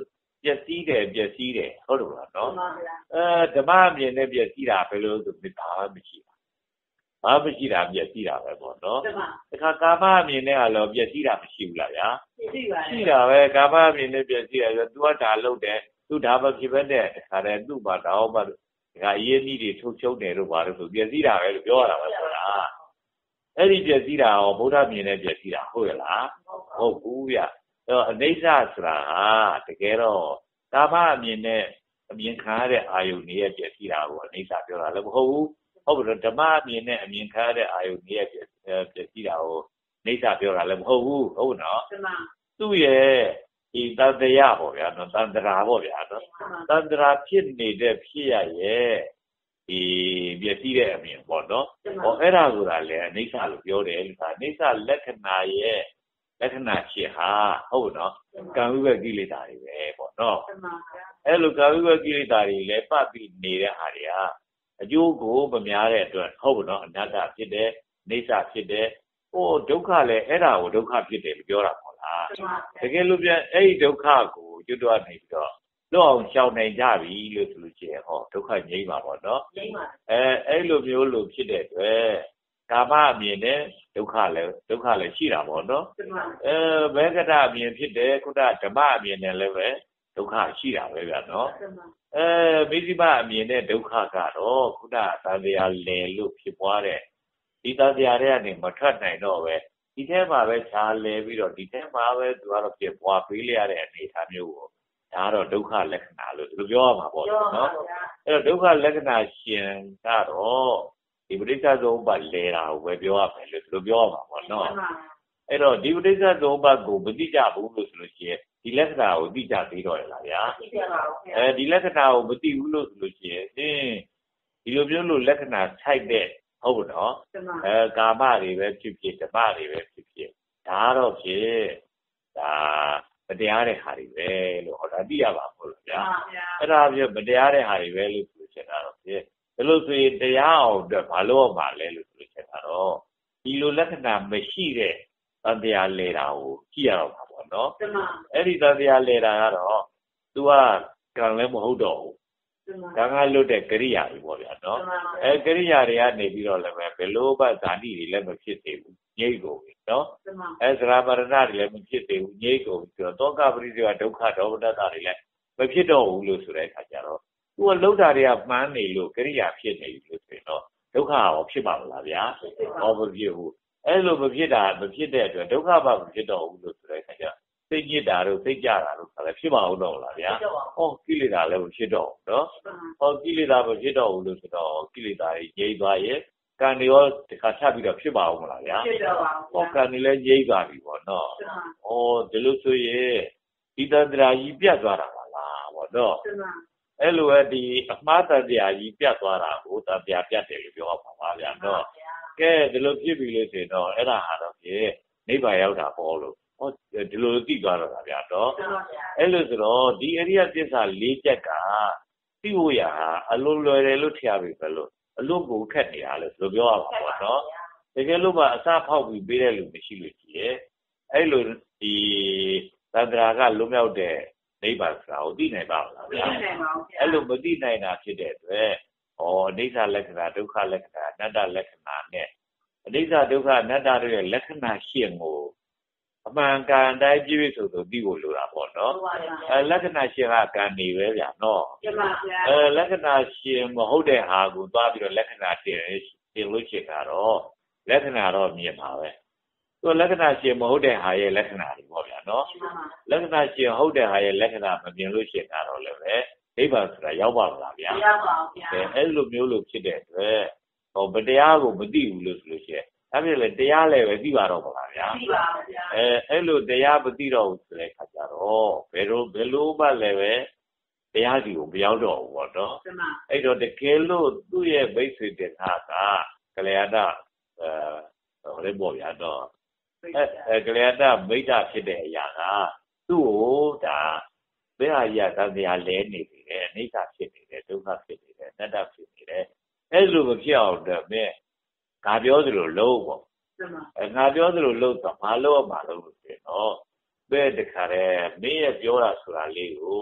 ပျက်စီးတယ်ဟုတ်တယ်လားနော်ဓမ္မအမြင်နဲ့ပျက်စီးတာပဲလို့ဆိုပြီးဘာမှမရှိတာဘာမရှိတာပျက်စီးတာပဲပေါ့နော်တခါကာမအမြင်နဲ့ကတော့ပျက်စီးတာမရှိဘူးလားဗျာရှိတာပဲကာမအမြင်နဲ့ပျက်စီးတာဆိုသူကဒါလုပ်တယ်သူဒါမဖြစ်ဘဲနဲ့တခါတည်းသူ့မှာတော့မှဒါအရေးကြီးတွေထုတ်ချုပ်တယ်လို့ဘာလို့ဆိုပျက်စီးတာပဲလို့ပြောရတာပဲဆိုတာအဲ့ဒီပျက်စီးတာရောဗုဒ္ဓမြင်နဲ့ပျက်စီးတာဟုတ်ရလားဟုတ်ဘူးဗျအဲ့တော့အနိစ္စဆိုတာတကယ်တော့ကာမအမြင်နဲ့အမြင်ခံရတဲ့အာယုန်ရဲ့ပျက်စီးတာကိုအနိစ္စပြောတာလည်းမဟုတ်ဘူးဟုတ်ပြီဓမ္မအမြင်နဲ့အမြင်ခံရတဲ့အာယုန်ရဲ့ပျက်စီးတာကိုအနိစ္စပြောတာလည်းမဟုတ်ဘူးဟုတ်နော်သူ့ရဲ့ဒီတန်တရားပေါ့ဗျာနော်တန်တရာပေါ့ဗျာနော်တန်တရာဖြစ်နေတဲ့ဖြစ်ရရဲ့ဒီပျက်စီးတဲ့အမြင်ပေါ့နော်ဟောအဲ့ဒါဆိုတာလေအနိစ္စလို့ပြောတယ်လို့ဆိုတာအနိစ္စလက္ခဏာရဲ့လက္ခဏာဖြစ်ဟာဟုတ်နော်ကံဝိဘကိလေသာတွေပဲပေါ့နော်အဲ့လိုကံဝိဘကိလေသာတွေလည်းပတ်ပြီးနေတဲ့ဟာတွေဟာအကျိုးကိုမများတဲ့အတွက်ဟုတ်နော်အနတ္တဖြစ်တယ်အိဋ္ဌဖြစ်တယ်ဟိုဒုက္ခလည်းအဲ့ဒါကိုဒုက္ခဖြစ်တယ်လို့ပြောတာပေါ့လားတကယ်လို့ပြန်အဲ့ဒီဒုက္ခကိုကျွတ်တော့နေပြီးတော့လွတ်အောင်ရှောင်နိုင်ကြပြီလို့ဆိုလို့ရှိရင်ဟောဒုက္ခငြိမ်းပါပေါ့နော်အဲ့လိုမျိုးလို့ဖြစ်တဲ့အတွက်ကာမအမြင်နဲ့ဒုက္ခလည်းရှိတာပေါ့နော်ဘေကတအမြင်ဖြစ်တယ်ခုနဓမ္မအမြင်နဲ့လည်းပဲဒုက္ခရှိတာပဲဗျာနော်မိသိမအမြင်နဲ့ဒုက္ခကတော့ခုနသံတရားလည်လို့ဖြစ်ပွားတဲ့ဒီသံတရားတွေကနေမထွက်နိုင်တော့ပဲဒီထဲမှာပဲခြားလဲပြီးတော့ဒီထဲမှာပဲသူကတော့ဖြစ်ပွားပေးရတဲ့အနေအထားမျိုးကိုဒါတော့ဒုက္ခလက္ခဏာလို့ဒီလိုပြောရမှာပေါ့နော်အဲ့တော့ဒုက္ခလက္ခဏာရှင်ကတော့ဒီပဋိစ္စသုံးပါလဲတာကိုပဲပြောရမယ်လို့ဒီလိုပြောရမှာပေါ့နော်အဲ့တော့ဒီပဋိစ္စသုံးပါကိုမသိကြဘူးလို့ဆိုလို့ရှိရင်ဒီလက္ခဏာကိုသိကြသေးတော့ရလားဗျာသိကြပါဘူးဒီလက္ခဏာကိုမသိဘူးလို့ဆိုလို့ရှိရင်ဒီလိုမျိုးလို့လက္ခဏာထိုက်တဲ့ဟုတ်နော်ကာမတွေပဲဖြစ်ဖြစ်ဓမ္မတွေပဲဖြစ်ဖြစ်ဒါတော့ဖြစ်ဒါမတရားတဲ့ဟာတွေပဲလို့ဟောဒါသိရပါဘူးလို့ဗျာအဲ့ဒါပြမတရားတဲ့ဟာတွေပဲလို့ဆိုချင်တာတော့ဖြစ်ဒါလို့ဆိုရင်တရားအောင်အတွက်ဘာလို့မှလဲလို့ဆိုချင်တာတော့ဒီလိုလက္ခဏာမရှိတဲ့သံတရားလဲတာကိုကြည့်ရတော့မှာပေါ့နော်အဲ့ဒီသံတရားလဲတာကတော့ तू ကကံလည်းမဟုတ်တော့ဘူးကံကလွတ်တဲ့ကရိယာတွေပေါ့ဗျာနော်ကရိယာတွေကနေပြီးတော့လည်းဘယ်လိုမှဇာတိတွေလည်းမဖြစ်သေးဘူးငြိမ့်ကုန်ပြီနော်သရမရဏတွေလည်းမဖြစ်သေးဘူးငြိမ့်ကုန်ပြီးတော့တောကပရိစ္ဆေဒုက္ခဒေါမနတတွေလည်းမဖြစ်တော့ဘူးလို့ဆိုတဲ့အခါကျတော့ तू ကလှုပ်တာတွေကမှန်းနေလို့ကရိယာဖြစ်နေပြီလို့ဆိုရင်တော့ဒုက္ခရောဖြစ်ပါမလားဗျာဟောမဖြစ်ဘူးအဲ့လိုမဖြစ်တဲ့အတွက်ဒုက္ခမှမဖြစ်တော့ဘူးလို့ဆိုတဲ့အခါကျစိတ်ညစ်တာတို့စိတ်ကြတာတို့ဆိုတာဖြစ်မအောင်တော့လားဗျာဟောကိလေသာလည်းမဖြစ်တော့ဘူးနော်ဟောကိလေသာမဖြစ်တော့ဘူးလို့ဆိုတော့ကိလေသာတွေငြိမ့်သွားရဲ့ကံတွေရောတခါထပ်ပြီးတော့ဖြစ်ပါအောင်မလားဗျာဖြစ်တော့ပါဘူးဟောကံတွေလည်းငြိမ့်သွားပြီပေါ့နော်ဟောဒီလိုဆိုရင်ဒီတန္တရာကြီးပြတ်သွားတာပါလားပေါ့နော်အဲ့လိုပဲဒီအမှားတန္တရာကြီးပြတ်သွားတာကိုတန္တရာပြတ်တယ်လို့ပြောပါပါဗျာနော်ကဲဒီလိုဖြစ်ပြီလို့ဆိုရင်တော့အဲ့ဒါဟာတော့ဖြင့်နိဗ္ဗာန်ရောက်တာပေါ့လို့ဟောဒီလိုသိသွားတော့တာဗျာတော့အဲ့လိုဆိုတော့ဒီအရိယသစ္စာ၄ချက်ကသိဖို့ရာအလုံးလွယ်တယ်လို့ထင်ရပြီပဲလို့အလုံးကိုခက်နေတာလို့ဆိုပြောရမှာပေါ့နော်တကယ်လို့မှအစဖောက်ပြီးပေးတဲ့လူမရှိလို့ရှိရဲ့အဲ့လိုဒီသန္တရာကလွတ်မြောက်တဲ့နိဗ္ဗာန်ဆိုတာကိုသိနိုင်ပါ့မလားဗျာသိနိုင်ပါဘူးအဲ့လိုမသိနိုင်တာဖြစ်တဲ့အတွက်ဩအနိစ္စလက္ခဏာဒုက္ခလက္ခဏာအနတ္တလက္ခဏာနဲ့အနိစ္စဒုက္ခအနတ္တတို့ရဲ့လက္ခဏာရှင်းကိုအမှန်ကန်တိုင်းပြည့်ပြည့်စုံစုံသိဖို့လိုတာပေါ့နော်လက္ခဏာရှင်းကကံနေပဲဗျာနော်မှန်ပါဗျာလက္ခဏာရှင်းမဟုတ်တဲ့ဟာကိုသွားပြီးတော့လက္ခဏာတင်လို့ရှိတာတော့လက္ခဏာတော့မြင်ပါပဲသူလက္ခဏာရှင်းမဟုတ်တဲ့ဟာရဲ့လက္ခဏာတွေပေါ့ဗျာနော်လက္ခဏာရှင်းဟုတ်တဲ့ဟာရဲ့လက္ခဏာမမြင်လို့ရှိတာတော့လည်းပဲနိဗ္ဗာန်ဆိုတာရောက်ပါမလားဗျာရောက်ပါဘူးဗျာအဲ့လိုမျိုးလို့ဖြစ်တဲ့အတွက်ဟောတရားကိုမသိဘူးလို့ဆိုလို့ရှိရင်ဒါပြည့်လေတရားလည်းပဲသိပါတော့မလားဗျာသိပါပါဗျာအဲ့လိုတရားမသိတော့ဘူးဆိုတဲ့အခါကျတော့ဘယ်လိုမှလည်းပဲတရားစီကိုမရောက်တော့ဘူးပေါ့နော်အဲ့တော့တကယ်လို့သူ့ရဲ့မိတ်ဆွေတင်တာကကလျာဏဟိုလေးပေါ့ဗျာတော့ကလျာဏမိတ်တာဖြစ်တဲ့အရာကသူ့ကိုဒါဘယ်ဟာကြီးကတရားလဲနေပြီလေအနိစ္စဖြစ်နေတယ်ဒုက္ခဖြစ်နေတယ်အနတ္တဖြစ်နေတယ်အဲ့လိုမဖြစ်အောင်တော့မြဲငါပြောသလိုလုံးပေါ့ငါပြောသလိုလုံးဆိုဘာလို့မှလုံးလို့ဆိုတော့ဘယ်တခါလဲမင်းရဲ့ပြောတာဆိုတာလေးကို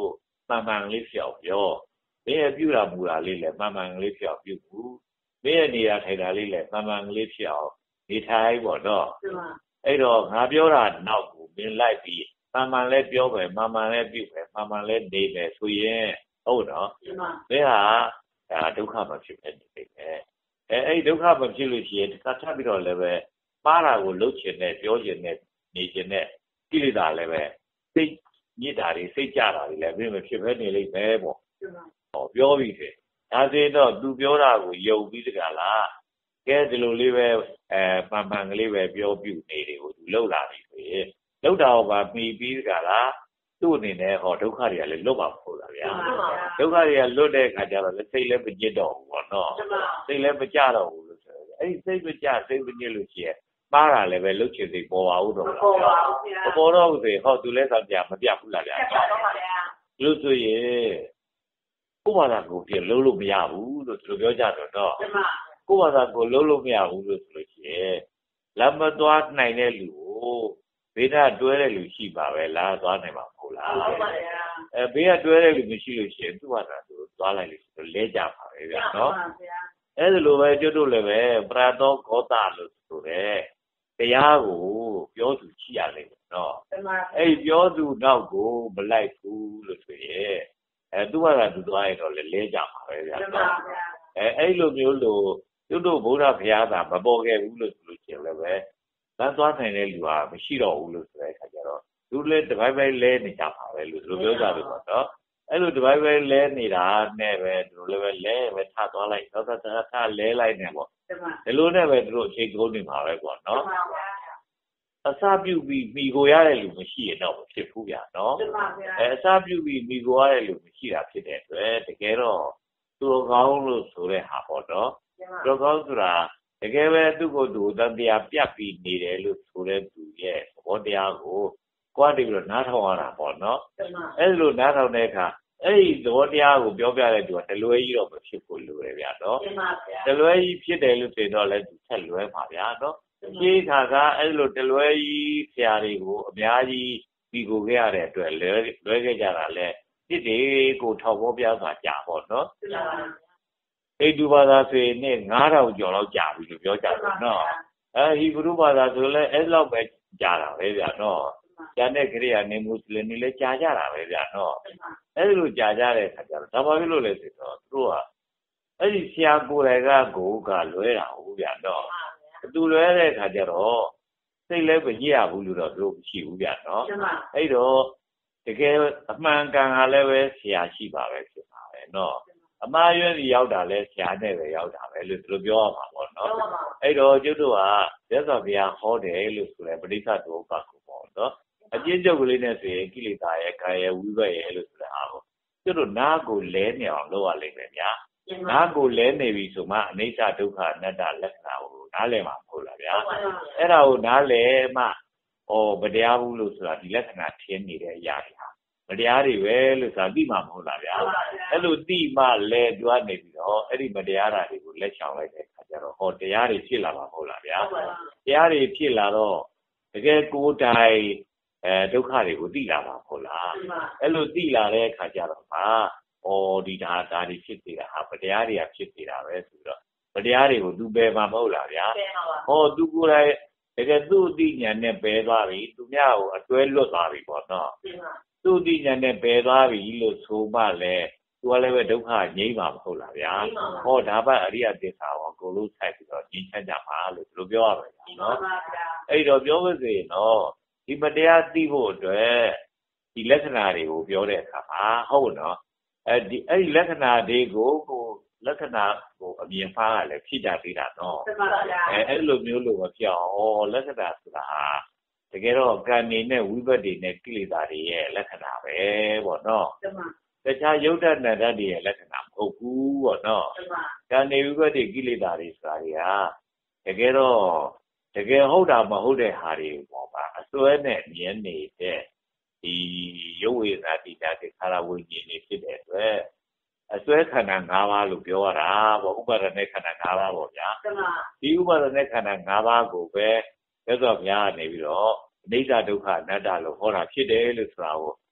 မှန်မှန်လေးပြောပြောမင်းရဲ့ပြုတာမူတာလေးလည်းမှန်မှန်လေးပြောပြုဘူးမင်းရဲ့နေတာထိုင်တာလေးလည်းမှန်မှန်လေးပြောနေထိုင်ပေါ့နော်အဲ့တော့ငါပြောတာနောက်ကိုမင်းလိုက်ပြီးမှန်မှန်လေးပြောမယ်မှန်မှန်လေးပြုမယ်မှန်မှန်လေးနေမယ်ဆိုရင်ဟုတ်နော်မင်းဟာဒါဒုက္ခမဖြစ်ဖြစ်နေတယ်အဲ့ဒုက္ခမဖြစ်လို့ရှိရင်တစ်ခါထပ်ပြီးတော့လည်းပဲမှားတာကိုလုပ်ချင်တဲ့ပြောချင်တဲ့နေချင်တဲ့ကိလေသာလည်းပဲစိတ်ညစ်တာတွေစိတ်ကြတာတွေလည်းမဖြစ်ဘဲနေလိမ့်မယ်ပေါ့ဟောပြောပြီးတယ်ဒါဆိုတော့သူပြောတာကိုယုံပြီးတကလားကဲဒီလိုလေးပဲပန်ပန်ကလေးပဲပြောပြနေတယ်ကိုသူလှုပ်လာပြီဆိုရင်လှုပ်တာဟောပါပြီးပြီးတကလားသူ့အနေနဲ့ဟောဒုက္ခတွေကလည်းလွတ်ပါဖို့လားဗျာဒုက္ခတွေကလွတ်တဲ့အခါကျတော့စိတ်လည်းမညစ်တော့ဘူးပေါ့နော်စိတ်လည်းမကြတော့ဘူးလို့ဆိုတယ်အဲ့ဒီစိတ်မကြစိတ်မညစ်လို့ရှိရင်မှားတာလည်းပဲလှုပ်ချင်စိတ်ပေါ်ပါဦးတော့မပေါ်ပါဘူးဗျာမပေါ်တော့ဘူးဆိုရင်ဟောသူလည်းဆောင်ပြမပြဘူးလားဗျာလို့ဆိုရင်ကိုယ့်ဘာသာကိုယ်ပြန်လုံးလို့မရဘူးလို့သူပြောကြတော့ကိုယ့်ဘာသာကိုယ်လုံးလို့မရဘူးလို့ဆိုလို့ရှိရင်လက်မသွားနိုင်တဲ့လူကိုဘေးကတွဲတဲ့လူရှိပါပဲလားသွားနိုင်မှာမဟုတ်လားဟုတ်ပါဗျာဘေးကတွဲတဲ့လူမရှိလို့ရှိရင်သူ့ဘာသာသူသွားလိုက်လို့ဆိုလဲကြပါပဲဗျာနော်အဲ့ဒါလိုပဲကျွတ်တို့လည်းပဲပရတောဂောတလို့ဆိုတဲ့တရားကိုပြောသူရှိရလိမ့်မယ်နော်အဲ့ပြောသူနောက်ကိုမလိုက်ဘူးလို့ဆိုရင်သူ့ဘာသာသူသွားရင်တော့လဲကြပါပဲဗျာနော်အဲ့လိုမျိုးလို့ကျွတ်တို့ဗုဒ္ဓဘုရားသာမပေါ်ခဲ့ဘူးလို့ဆိုလို့ရှိရင်လည်းပဲလမ်းသွားနိုင်တဲ့လူဟာမရှိတော့ဘူးလို့ဆိုတဲ့အခါကျတော့သူလည်းတစ်ပိုင်းပိုင်းလဲနေကြပါပဲလို့သူပြောကြတယ်ပေါ့နော်အဲ့လိုတစ်ပိုင်းပိုင်းလဲနေတာနဲ့ပဲသူလည်းပဲလဲပဲထသွားလိုက်တော့ထလဲလိုက်နေပေါ့ဒီလိုနဲ့ပဲသူတို့အချိန်ကုန်နေမှာပဲပေါ့နော်အစပြုပြီးမိကိုရတဲ့လူမရှိရင်တော့မဖြစ်ဘူးဗျာနော်အစပြုပြီးမိကိုရတဲ့လူမရှိတာဖြစ်တဲ့အတွက်တကယ်တော့သူတော်ကောင်းလို့ဆိုတဲ့ဟာပေါ့နော်သူတော်ကောင်းဆိုတာတကယ်ပဲသူ့ကိုယ်သူတရားပြတ်ပြီးနေတယ်လို့ဆိုတဲ့သူရဲ့သဘောတရားကိုကိုယ်တည်းပြီးတော့နားထောင်ရတာပေါ့နော်အဲ့လိုနားထောင်တဲ့အခါအဲ့ဒီသဘောတရားကိုပြောပြတဲ့သူကတလွဲကြီးတော့မဖြစ်ဘူးလို့ပဲဗျာနော်တလွဲကြီးဖြစ်တယ်လို့ဆိုတော့လည်းသူဆက်လွဲပါဗျာနော်ရှင်းခါကအဲ့လိုတလွဲကြီးဆရာတွေကိုအများကြီးပြီးကိုခဲ့ရတဲ့အတွက်လွဲခဲ့ကြတာလဲတစ်တွေကိုထောက်ပေါ်ပြစွာကြာပေါ့နော်ဟိန္ဒူဘာသာဆိုရင်9000ကျော်လောက်ကြာပြီလို့ပြောကြတယ်နော်ဟိဘရုဘာသာဆိုလည်းအဲ့လောက်ပဲကြာတာပဲဗျာနော်ကြာတဲ့ခရိယာနေမွတ်စလင်တွေလည်းကြာကြတာပဲဗျာနော်အဲ့လိုကြာကြတဲ့အခါကျတော့ဒါပါပြီလို့လဲဆိုတော့သူတို့ကအဲ့ဒီဆရာကိုယ်တိုင်ကလွဲတာဟုတ်ဗျာနော်သူလွဲတဲ့အခါကျတော့စိတ်လည်းမညစ်ရဘူးလို့တော့သူတို့မရှိဘူးဗျာနော်အဲ့တော့တကယ်အမှန်ကန်ကလည်းပဲဆရာရှိပါပဲဖြစ်ပါပဲနော်အမှားရွေးရောက်တာလဲဆရာနဲ့ပဲရောက်တာပဲလို့သူတို့ပြောရမှာပေါ့နော်အဲ့တော့ကျွတ်တို့ကသက်တော်ဘုရားဟောတယ်လို့ဆိုလဲပဋိစ္စဒုက္ခကိုပေါ့နော်အကျဉ်းချုပ်ကလေးနဲ့ဆိုရင်ကိလေသာရဲ့ကာယဝိဘတ်ရဲ့လို့ဆိုတဲ့အားကိုကျွတ်တို့နားကိုလဲနေအောင်လုပ်ရလိမ့်မယ်ဗျာနားကိုလဲနေပြီဆိုမှအနိစ္စဒုက္ခအနတ္တလက္ခဏာကိုနားလည်မှာမဟုတ်လားဗျာအဲ့ဒါကိုနားလည်မှမတရားဘူးလို့ဆိုတာဒီလက္ခဏာထင်းနေတဲ့အရာတွေမတရားတွေပဲလို့ဆိုတာသိမှာမဟုတ်လားဗျာအဲ့လိုသိမှလဲကြွားနေပြီးတော့အဲ့ဒီမတရားတာတွေကိုလက်ချောင်လိုက်တဲ့အခါကျတော့တရားတွေဖြစ်လာမှာမဟုတ်လားဗျာတရားတွေဖြစ်လာတော့တကယ်ကိုယ်တိုင်ဒုက္ခတွေကိုသိလာမှာမဟုတ်လားအဲ့လိုသိလာတဲ့အခါကျတော့ဒီဒါတွေဖြစ်နေတာဟာတရားတွေကဖြစ်နေတာပဲဆိုတော့တရားတွေကိုသူပယ်မှာမဟုတ်လားဗျာသူကိုယ်တိုင်တကယ်သူ့အသိဉာဏ်နဲ့ပယ်သွားပြီသူများကိုအတွဲလွတ်သွားပြီပေါ့နော်သူ့အသိဉာဏ်နဲ့ပယ်သွားပြီလို့ဆိုမှလည်းသူကလည်းပဲဒုက္ခငြိမ်းမှာမဟုတ်လားဗျာဒါပတ်အရိယသစ္စာကိုကိုလို့ဆိုင်ပြီးတော့ငြိမ်းချမ်းကြပါလို့သူတို့ပြောရမယ်နော်အဲ့တော့ပြောလို့ဆိုရင်တော့ဒီမတရားသိဖို့အတွက်ဒီလက္ခဏာတွေကိုပြောတဲ့အခါမှာဟုတ်နော်အဲ့ဒီလက္ခဏာတွေကိုလက္ခဏာကိုအမြင်ဖားကလည်းဖြစ်ကြသေးတာနော်အဲ့လိုမျိုးလို့မဖြစ်အောင်လက္ခဏာဆိုတာတကယ်တော့ကံနေနဲ့ဝိဘတ်တွေနဲ့ကိလေသာတွေရဲ့လက္ခဏာပဲပေါ့နော်တခြားယုတ်တဏ္ဍတ်တွေရဲ့လက္ခဏာမဟုတ်ဘူးပေါ့နော်ကံနေဝိဘတ်တွေကိလေသာတွေဆိုတာတွေကတကယ်တော့တကယ်ဟုတ်တာမဟုတ်တဲ့ဟာတွေပေါ့ပါအစွဲနဲ့မြင်နေတဲ့ဒီရုပ်ဝေဒနာတိတာတွေခါရဝိညာဉ်တွေဖြစ်တဲ့အတွက်အစွဲခန္ဓာ၅ပါးလို့ပြောရတာပေါ့ဥပါဒณะခန္ဓာ၅ပါးပေါ့ဗျာဒီဥပါဒณะခန္ဓာ၅ပါးကိုပဲသက်တော်ဘုရားကနေပြီးတော့အနိစ္စဒုက္ခအနတ္တလို့ဟောတာဖြစ်တယ်လို့ဆိုတာကို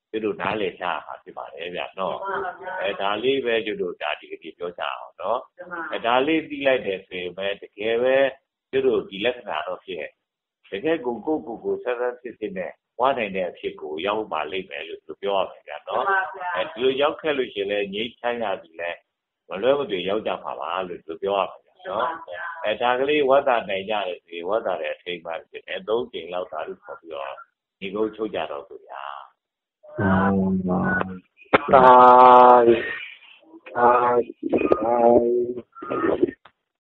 ကျွတ်တို့နားလည်ချမှာဖြစ်ပါတယ်ဗျာနော်ဒါလေးပဲကျွတ်တို့ဒါဒီကတိပြောကြအောင်နော်ဒါလေးသိလိုက်တယ်ဆိုရင်ပဲတကယ်ပဲကျွတ်တို့ဒီလက္ခဏာတော့ဖြစ်တကယ်ကိုဆက်ဖြစ်နဲ့ဝါနိုင်တဲ့အဖြစ်ကိုရောက်ပါလိမ့်မယ်လို့ပြောရမယ်ဗျာနော်ဒီလိုရောက်ခဲ့လို့ရှိရင်လည်းငြိမ်းချမ်းရပြီလဲမလွဲမသွေရောက်ကြပါပါလို့ပြောရမယ်နော်ဒါကလေးဝတ်တာနိုင်ကြတယ်ဆိုရင်ဝတ်တာတဲ့အထိမ်းမှဖြစ်တယ်၃ချိန်လောက်သာလို့ခေါ်ပြီးတော့ဒီကုန်းချုပ်ကြတော့ဆိုဗျာ Bye. Bye. Bye.